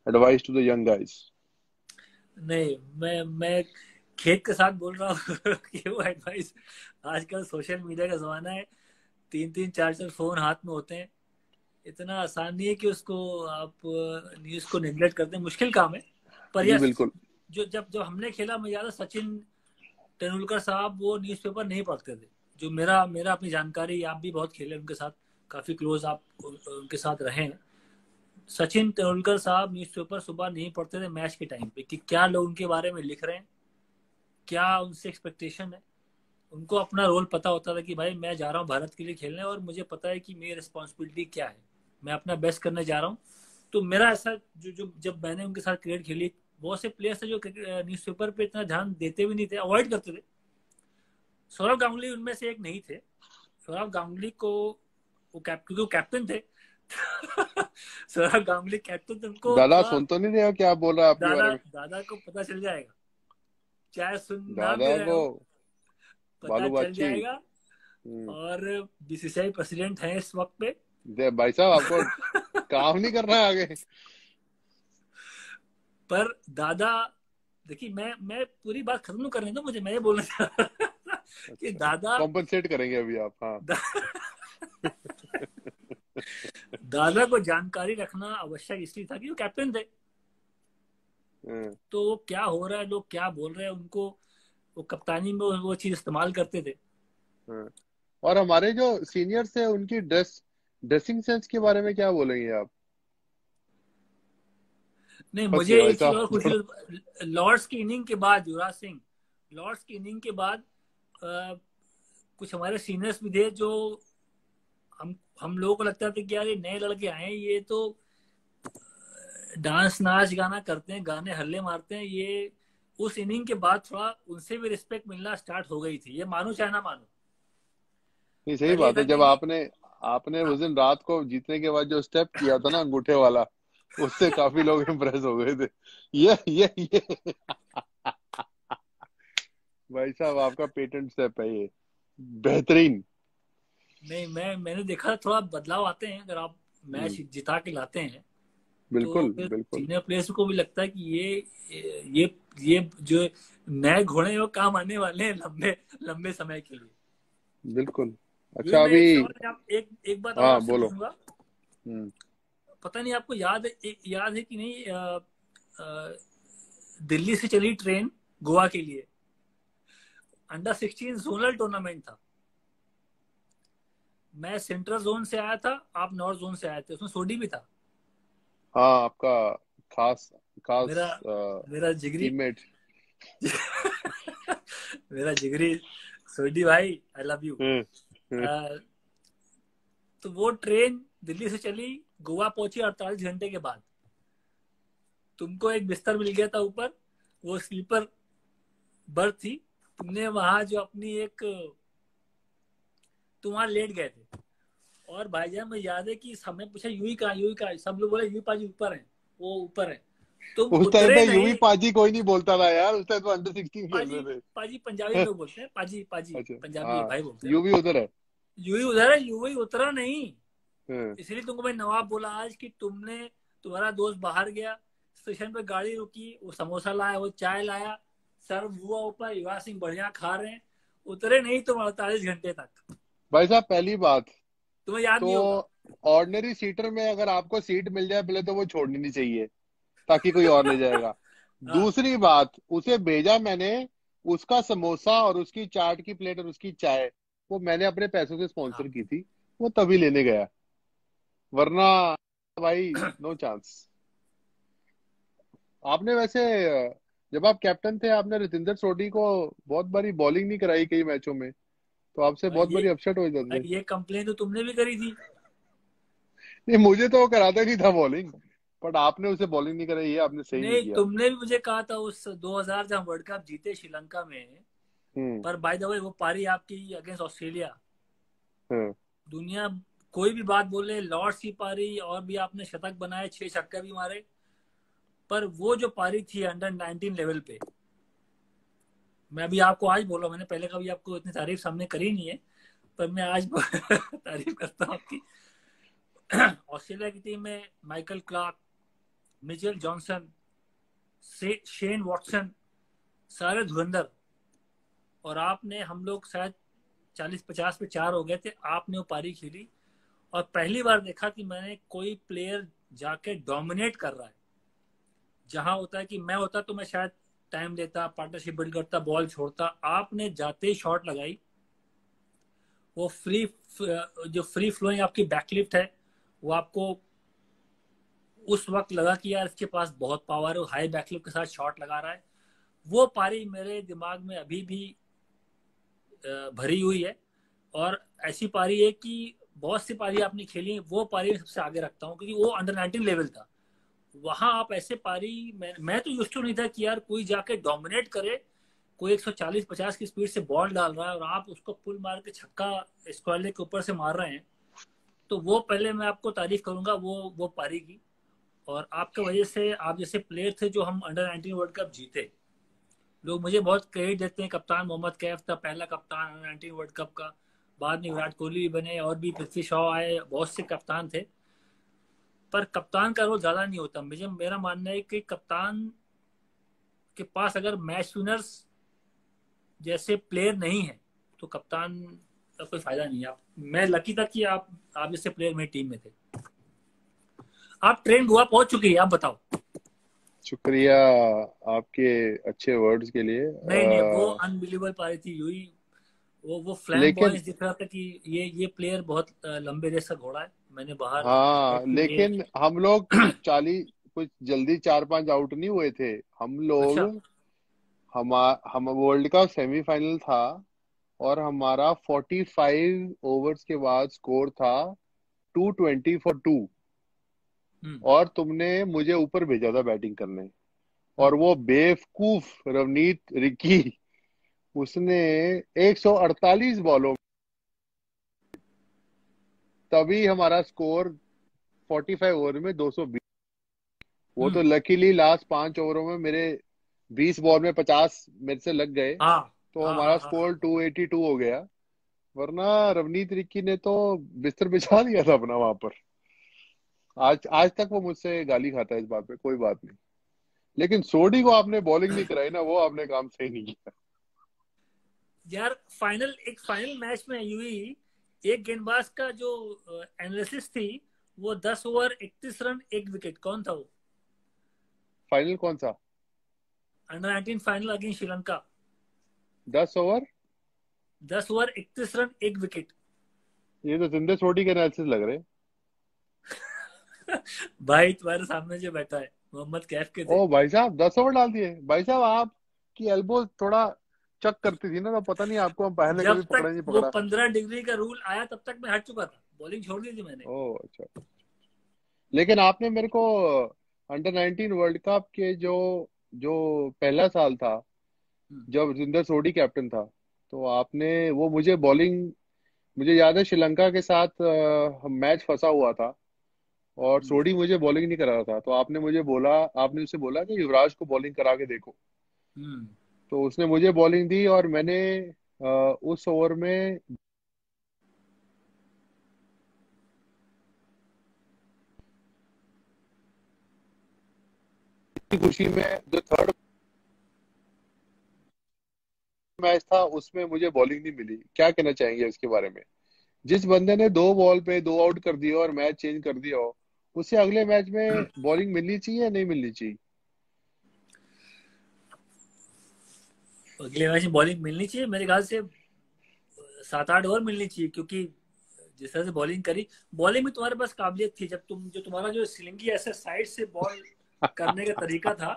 advice to the young guys? नहीं, मैं मैं खेत के साथ बोल रहा हूँ कि वो एडवाइस, आजकल सोशल मीडिया का जमाना है, तीन तीन चार चार फोन हाथ में होते हैं, इतना आसान नहीं है कि उसको आप न्यूज को नेग्लेक्ट करते हैं, मुश्किल काम है। पर जी यस, बिल्कुल। जो जब जब हमने खेला, मैं याद है सचिन तेंदुलकर साहब वो न्यूज़पेपर नहीं पढ़ते थे, जो मेरा मेरा अपनी जानकारी, आप भी बहुत खेले उनके साथ, काफी क्लोज आप उनके साथ रहे हैं। सचिन तेंदुलकर साहब न्यूज़पेपर सुबह नहीं पढ़ते थे मैच के टाइम पे, कि क्या लोग उनके बारे में लिख रहे हैं, क्या उनसे एक्सपेक्टेशन है। उनको अपना रोल पता होता था कि भाई मैं जा रहा हूँ भारत के लिए खेलने, और मुझे पता है कि मेरी रिस्पॉन्सिबिलिटी क्या है, मैं अपना बेस्ट करने जा रहा हूँ। तो मेरा ऐसा जो जो जब मैंने उनके साथ क्रिकेट खेली, बहुत से प्लेयर्स थे जो न्यूज़पेपर पे इतना ध्यान देते भी नहीं थे, अवॉइड करते थे। सौरव गांगुली उनमें से एक नहीं थे। सौरव गांगुली को वो कैप क्योंकि वो कैप्टन थे सौरव गांगुली कैप्टन थे, उनको दादा थोड़ा, सुन तो नहीं रहे हो क्या बोल रहा है आपके दादा बारे में? दादा को पता चल जाएगा, चाहे सुन ना भी दादा रहे को हो, पता बालू चल बाची। जाएगा। हम्म। और बीसीसीआई प्रेसिडेंट है इस वक्त पे दे भाई साहब, आपको काम नहीं करना है आगे? पर दादा, देखिए, मैं मैं पूरी बात खत्म करने दो मुझे, मैं ये बोलना चाह रहा था कि अच्छा, दादा कॉम्पनसेट करेंगे अभी आप, हाँ। दा, दादा को जानकारी रखना आवश्यक इसलिए था कि वो कैप्टन थे। हम्म, तो वो क्या हो रहा है, लोग क्या बोल रहे हैं, उनको वो कप्तानी में वो, वो चीज इस्तेमाल करते थे। हम्म। और हमारे जो सीनियर्स है उनकी ड्रेस ड्रेसिंग सेंस के बारे में क्या बोलेंगे आप? नहीं, बस मुझे से भाई एक चीज साहब और खुशी, थोड़ा। लॉर्ड्स की इनिंग के बाद, युवराज सिंह, लॉर्ड्स की इनिंग के बाद आ, कुछ हमारे सीनियर्स भी थे, जो हम हम लोगों को लगता था कि यार ये नए लड़के आए हैं, ये तो डांस नाच गाना करते हैं, गाने हल्ले मारते हैं, ये उस इनिंग के बाद थोड़ा उनसे भी रिस्पेक्ट मिलना स्टार्ट हो गई थी, ये मानो चाहे ना मानो। नहीं, सही पहले ये बात था है। कि जब नहीं। आपने आपने हाँ, उस दिन रात को जीतने के बाद जो स्टेप किया था ना अंगूठे वाला, उससे काफी लोग इम्प्रेस हो गए थे। ये ये ये भाई साहब आपका पेटेंट स्टेप है ये, बेहतरीन। नहीं, मैं मैंने देखा थोड़ा बदलाव आते हैं अगर आप मैच हम्म, जिता के लाते हैं, तो बिल्कुल फिर बिल्कुल। सीनियर प्लेयर्स को भी लगता है कि ये ये ये जो नए घोड़े हैं वो काम आने वाले हैं लंबे लंबे समय के लिए। बिल्कुल। ये अच्छा मैं अभी। एक सवाल, आप एक एक बात और हाँ आपसे बोलो। पूछूंगा। हम्म। पता नहीं आपको याद है, याद है कि नहीं, अ, अ, दिल्ली से चली ट्रेन गोवा के लिए, अंडर सिक्सटीन जोनल टूर्नामेंट था। मैं सेंट्रल जोन से आया था, आप नॉर्थ जोन से आए थे, उसमें सोडी भी था। हाँ, आपका खास मेरा खास मेरा जिगरी टीममेट। मेरा जिगरी सोडी भाई, आई लव यू। हम्म, हम्म। तो वो ट्रेन दिल्ली से चली, गोवा पहुंची अड़तालीस घंटे के बाद। तुमको एक बिस्तर मिल गया था ऊपर, वो स्लीपर बर्थ थी, तुमने वहां जो अपनी एक, तुम वहां लेट गए थे। और भाईजान मुझे याद है कि हमें पूछा यूही कहाँ, यूही कहाँ, सब लोग बोले यूही पाजी ऊपर है, वो ऊपर है। तुम उस टाइम उतरे पे यूवी नहीं। पाजी कोई नहीं बोलता था यार, उस टाइम तो अंडर सिक्सटीन खेल पाजी, रहे पाजी पंजाबी थे। लोग बोलते हैं, पाजी पाजी अच्छा। पंजाबी हाँ, भाई बोलते हैं ना। यूवी उधर है। यूही उधर है, यूही उतरा नहीं। हम्म, इसलिए तुमको मैं नवाब बोला आज कि तुमने, तुम्हारा दोस्त बाहर गया, स्टेशन पे गाड़ी रुकी, वो समोसा लाया, वो चाय लाया, सर्व हुआ ऊपर, युवराज सिंह बढ़िया खा रहे हैं, उतरे नहीं तुम अड़तालीस घंटे तक। भाई साहब पहली बात तुम्हें याद तो, नहीं होगा। ऑर्डिनरी सीटर में अगर आपको सीट मिल जाए पहले तो वो छोड़नी नहीं चाहिए, ताकि कोई और ले जाएगा। हाँ, दूसरी बात, उसे भेजा मैंने, उसका समोसा और उसकी चाट की प्लेट और उसकी चाय वो मैंने अपने पैसों से हाँ। स्पॉन्सर की थी, वो तभी लेने गया, वरना भाई नो चांस। आपने वैसे, जब आप कैप्टन थे आपने रविंद्र सोडी को बहुत बारी बॉलिंग नहीं कराई कई मैचों में, तो आपसे भाई बहुत ये बारी अपसेट हो जाते भाई थे। ये कंप्लेन तो तुमने भी करी थी। नहीं, मुझे तो वो कराता ही नहीं था बॉलिंग, बट आपने उसे बॉलिंग नहीं कराई, ये आपने सही नहीं नहीं, किया। तुमने भी मुझे कहा था उस दो हज़ार जब वर्ल्ड कप जीते श्रीलंका में। हम्म, पर बाय द वे वो पारी आपकी अगेंस्ट ऑस्ट्रेलिया, हम्म। दुनिया कोई भी बात बोले, लॉर्ड्स की पारी, और भी आपने शतक बनाए, छह छक्के भी मारे, पर वो जो पारी थी अंडर नाइनटीन लेवल पे, मैं अभी आपको आज बोला, मैंने पहले कभी आपको इतनी तारीफ सामने करी नहीं है, पर मैं आज तारीफ करता हूँ आपकी। ऑस्ट्रेलिया की टीम में माइकल क्लार्क, मिचेल जॉनसन, से शेन वॉटसन, सारे धुरंधर, और आपने, हम लोग शायद चालीस पचास पे चार हो गए थे, आपने वो पारी खेली। और पहली बार देखा कि मैंने कोई प्लेयर जाके डोमिनेट कर रहा है। जहां होता है कि मैं होता तो मैं शायद टाइम लेता, पार्टनरशिप बिल्ड करता, बॉल छोड़ता, आपने जाते ही शॉट लगाई। वो फ्री, जो फ्री फ्लोइंग आपकी बैकलिफ्ट है, वो आपको उस वक्त लगा कि यार इसके पास बहुत पावर है, हाई बैकलिफ्ट के साथ शॉट लगा रहा है। वो पारी मेरे दिमाग में अभी भी भरी हुई है। और ऐसी पारी है कि बहुत सी पारी आपने खेली, वो पारी सबसे आगे रखता हूँ, क्योंकि वो अंडर नाइनटीन लेवल था। वहां आप ऐसे पारी, मैं मैं तो यूज्ड टू नहीं था कि यार कोई जाके डोमिनेट करे, कोई एक सौ चालीस पचास की स्पीड से बॉल डाल रहा है और आप उसको पुल मार के छक्का स्क्वायर लेग के ऊपर से मार रहे हैं। तो वो पहले मैं आपको तारीफ करूंगा वो वो पारी की। और आपके वजह से, आप जैसे प्लेयर थे जो हम अंडर नाइनटीन वर्ल्ड कप जीते, लोग मुझे बहुत क्रेडिट देते हैं। कप्तान मोहम्मद कैफ था पहला कप्तान अंडर नाइनटीन वर्ल्ड कप का, बाद में विराट कोहली भी बने, और भी पृथ्वी शॉ आए, बहुत से कप्तान थे। पर कप्तान का रोल ज्यादा नहीं होता। मुझे, मेरा मानना है कि कप्तान के पास अगर मैच विनर्स जैसे प्लेयर नहीं है तो कप्तान का कोई फायदा नहीं है। आप, मैं लकी था कि आप आप जैसे प्लेयर मेरी टीम में थे। आप ट्रेन गोवा पहुंच चुकी है, आप बताओ। शुक्रिया आपके अच्छे वर्ड्स के लिए। नहीं नहीं, वो आ, अनबिलीवेबल पारी थी यूही। वो वो फ्लैम लेकिन बॉयज दिख रहा था कि ये ये प्लेयर बहुत लंबे रेस का घोड़ा है। मैंने बाहर हाँ, क्रिकेट के लिए लेकिन हम लोग कुछ चालीस कुछ जल्दी चार पांच आउट नहीं हुए थे हम लोग। अच्छा। हम हम वर्ल्ड का सेमीफाइनल था और हमारा फोर्टी फाइव ओवर्स के बाद स्कोर था two twenty four two. Hmm. और तुमने मुझे ऊपर भेजा था बैटिंग करने, और हम्म। वो बेवकूफ रवनीत रिकी, उसने एक सौ अड़तालीस बॉलों, तभी हमारा स्कोर फोर्टी फाइव ओवर में दो सौ बीस। वो तो हम्म। लकीली लास्ट पांच ओवरों में मेरे बीस बॉल में पचास मेरे से लग गए, हाँ तो हाँ हमारा हाँ हाँ हाँ। स्कोर टू एटी टू हो गया। वरना रवनीत रिक्की ने तो बिस्तर बिछा दिया था अपना वहां पर। आज आज तक वो मुझसे गाली खाता है इस बात पे, कोई बात नहीं। लेकिन सोडी को आपने बॉलिंग नहीं कराई ना, वो आपने काम सही नहीं किया। यार फाइनल, एक फाइनल मैच में यूही एक गेंदबाज का जो एनालिसिस थी, वो दस ओवर इकतीस रन एक विकेट, कौन था वो? फाइनल कौन सा? Under nineteen final against Sri Lanka. दस ओवर। दस ओवर इकतीस रन एक विकेट। ये तो जिंदे सोडी के एनालिसिस लग रहे। भाई तुम्हारे सामने जो बैठा है मोहम्मद कैफ के थे। ओ भाई साहब, दस ओवर डाल दिए भाई साहब। आपकी एल्बो थोड़ा चक करती थी ना, तो पता नहीं आपको हम पहले जब कभी तक पकड़ा नहीं वो पकड़ा। पंद्रह डिग्री का रूल आया तब तक मैं हट चुका था, बॉलिंग छोड़ दी थी मैंने। ओ अच्छा। लेकिन आपने मेरे को अंडर नाइनटीन वर्ल्ड कप के जो जो पहला साल था, हम्म। जब जिंदर सोडी कैप्टन था, तो आपने वो मुझे बॉलिंग, मुझे याद है श्रीलंका के साथ अ, मैच फंसा हुआ था और हम्म। सोडी मुझे बॉलिंग नहीं करा रहा था, तो आपने मुझे बोला, आपने उससे बोला कि युवराज को बॉलिंग करा के देखो। हम्म। तो उसने मुझे बॉलिंग दी और मैंने अ, उस ओवर में खुशी में, जो थर्ड मैच था उसमें मुझे बॉलिंग नहीं मिली। क्या कहना चाहेंगे इसके बारे में? जिस बंदे ने दो बॉल पे दो आउट कर दिया और मैच चेंज कर दिया हो, उसे अगले मैच में बॉलिंग मिलनी चाहिए या नहीं मिलनी चाहिए? अगले मैच में बॉलिंग मिलनी चाहिए मेरे ख्याल से, सात आठ ओवर मिलनी चाहिए, क्योंकि जिस तरह से बॉलिंग करी, बॉलिंग में तुम्हारे पास काबिलियत थी। जब तुम, जो तुम्हारा जो स्लिंगी ऐसे साइड से बॉल करने का तरीका था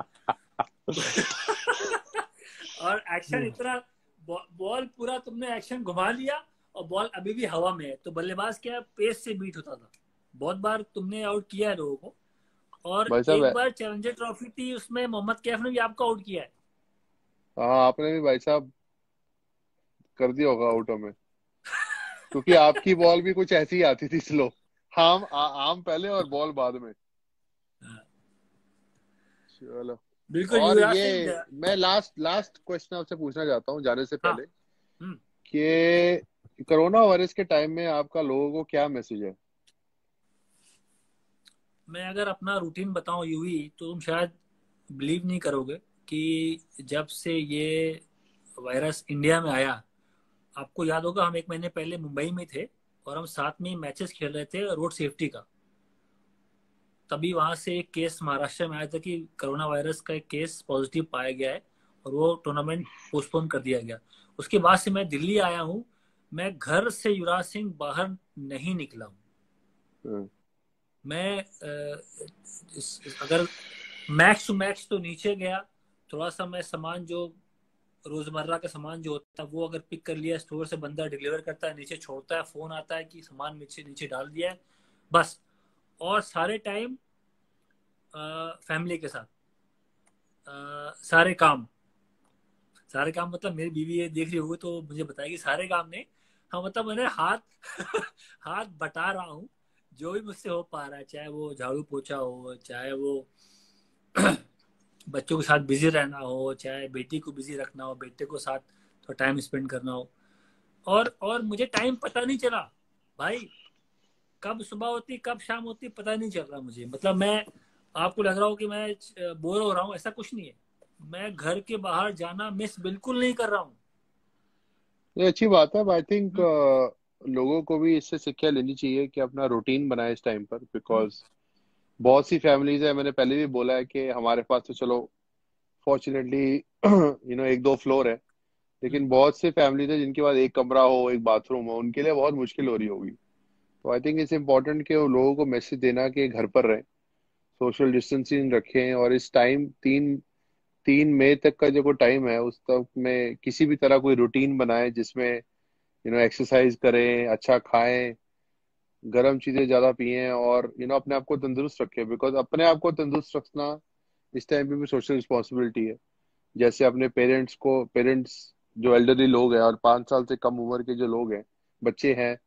और एक्शन इतना, बॉल पूरा तुमने एक्शन घुमा लिया, और बॉल अभी भी हवा में है, तो बल्लेबाज क्या पेस से बीट होता था। बहुत बार तुमने आउट किया है लोगों को। और भाई एक साहब, बार चैलेंजर ट्रॉफी थी, उसमें मोहम्मद कैफ ने भी आपको आउट किया है। हाँ आपने भी भाई साहब कर दिया होगा आउट हमें, क्योंकि आपकी बॉल भी कुछ ऐसी ही आती थी स्लो। आम आ, आम पहले और बॉल बाद में। चलो। बिल्कुल और युवराज ये सिंह। मैं लास्ट लास्ट क्वेश्चन आपसे पूछना चाहता हूँ जाने से हाँ। पहले, हम्म। कि कोरोना वायरस के टाइम में आपका लोगों को क्या मैसेज है? मैं अगर अपना रूटीन बताऊं यूं ही तो तुम शायद बिलीव नहीं करोगे कि जब से ये वायरस इंडिया में आया, आपको याद होगा हम एक महीने पहले मुंबई में थे और हम साथ में मैचेस खेल रहे थे रोड सेफ्टी का। तभी वहां से एक केस महाराष्ट्र में आया था कि कोरोना वायरस का एक केस पॉजिटिव पाया गया है और वो टूर्नामेंट पोस्टपोन कर दिया गया। उसके बाद से मैं दिल्ली आया हूँ, मैं घर से युवराज सिंह बाहर नहीं निकला हूँ। हम्म। मैं अ, इस- अगर मैक्स टू मैक्स तो नीचे गया, थोड़ा सा मैं सामान जो रोजमर्रा का सामान जो होता है वो अगर पिक कर लिया, स्टोर से बंदा डिलीवर करता है, नीचे छोड़ता है, फोन आता है कि सामान नीचे नीचे डाल दिया है, बस। और सारे टाइम फैमिली के साथ, अ, सारे काम, सारे काम मतलब मेरी बीवी ये देख रही होगी तो मुझे बताएगी सारे काम नहीं। हाँ मतलब मैंने हाथ हाथ बटा रहा हूँ जो भी मुझसे हो पा रहा है, चाहे वो झाड़ू पोछा हो, चाहे वो बच्चों के साथ बिजी रहना हो, चाहे बेटी को बिजी रखना हो, बेटे को साथ थोड़ा टाइम स्पेंड करना हो। और और मुझे टाइम पता नहीं चला भाई, कब सुबह होती कब शाम होती पता नहीं चल रहा मुझे। मतलब मैं, आपको लग रहा हो कि मैं बोर हो रहा हूँ, ऐसा कुछ नहीं है। मैं घर के बाहर जाना मिस बिल्कुल नहीं कर रहा हूँ। ये अच्छी बात है। आई थिंक हम्म, लोगों को भी इससे शिक्षा लेनी चाहिए कि अपना रूटीन बनाए इस टाइम पर, हम्म, बिकॉज बहुत सी फैमिलीज है, मैंने पहले भी बोला है कि हमारे पास तो चलो फॉर्चुनेटली यू नो एक दो फ्लोर है, हम्म। लेकिन बहुत से फैमिलीज है जिनके पास एक कमरा हो, एक बाथरूम हो, उनके लिए बहुत मुश्किल हो रही होगी। तो आई थिंक इट्स इम्पोर्टेंट कि वो लोगों को मैसेज देना कि घर पर रहें, सोशल डिस्टेंसिंग रखें, और इस टाइम तीन तीन मई तक का जो टाइम है उस तक में किसी भी तरह कोई रूटीन बनाए जिसमें यू नो एक्सरसाइज करें, अच्छा खाएं, गर्म चीजें ज्यादा पिएं, और यू नो अपने आप को तंदुरुस्त रखें, बिकॉज अपने आप को तंदुरुस्त रखना इस टाइम पे भी सोशल रिस्पॉन्सिबिलिटी है। जैसे अपने पेरेंट्स को पेरेंट्स जो एल्डरली लोग हैं और पाँच साल से कम उम्र के जो लोग हैं, बच्चे हैं,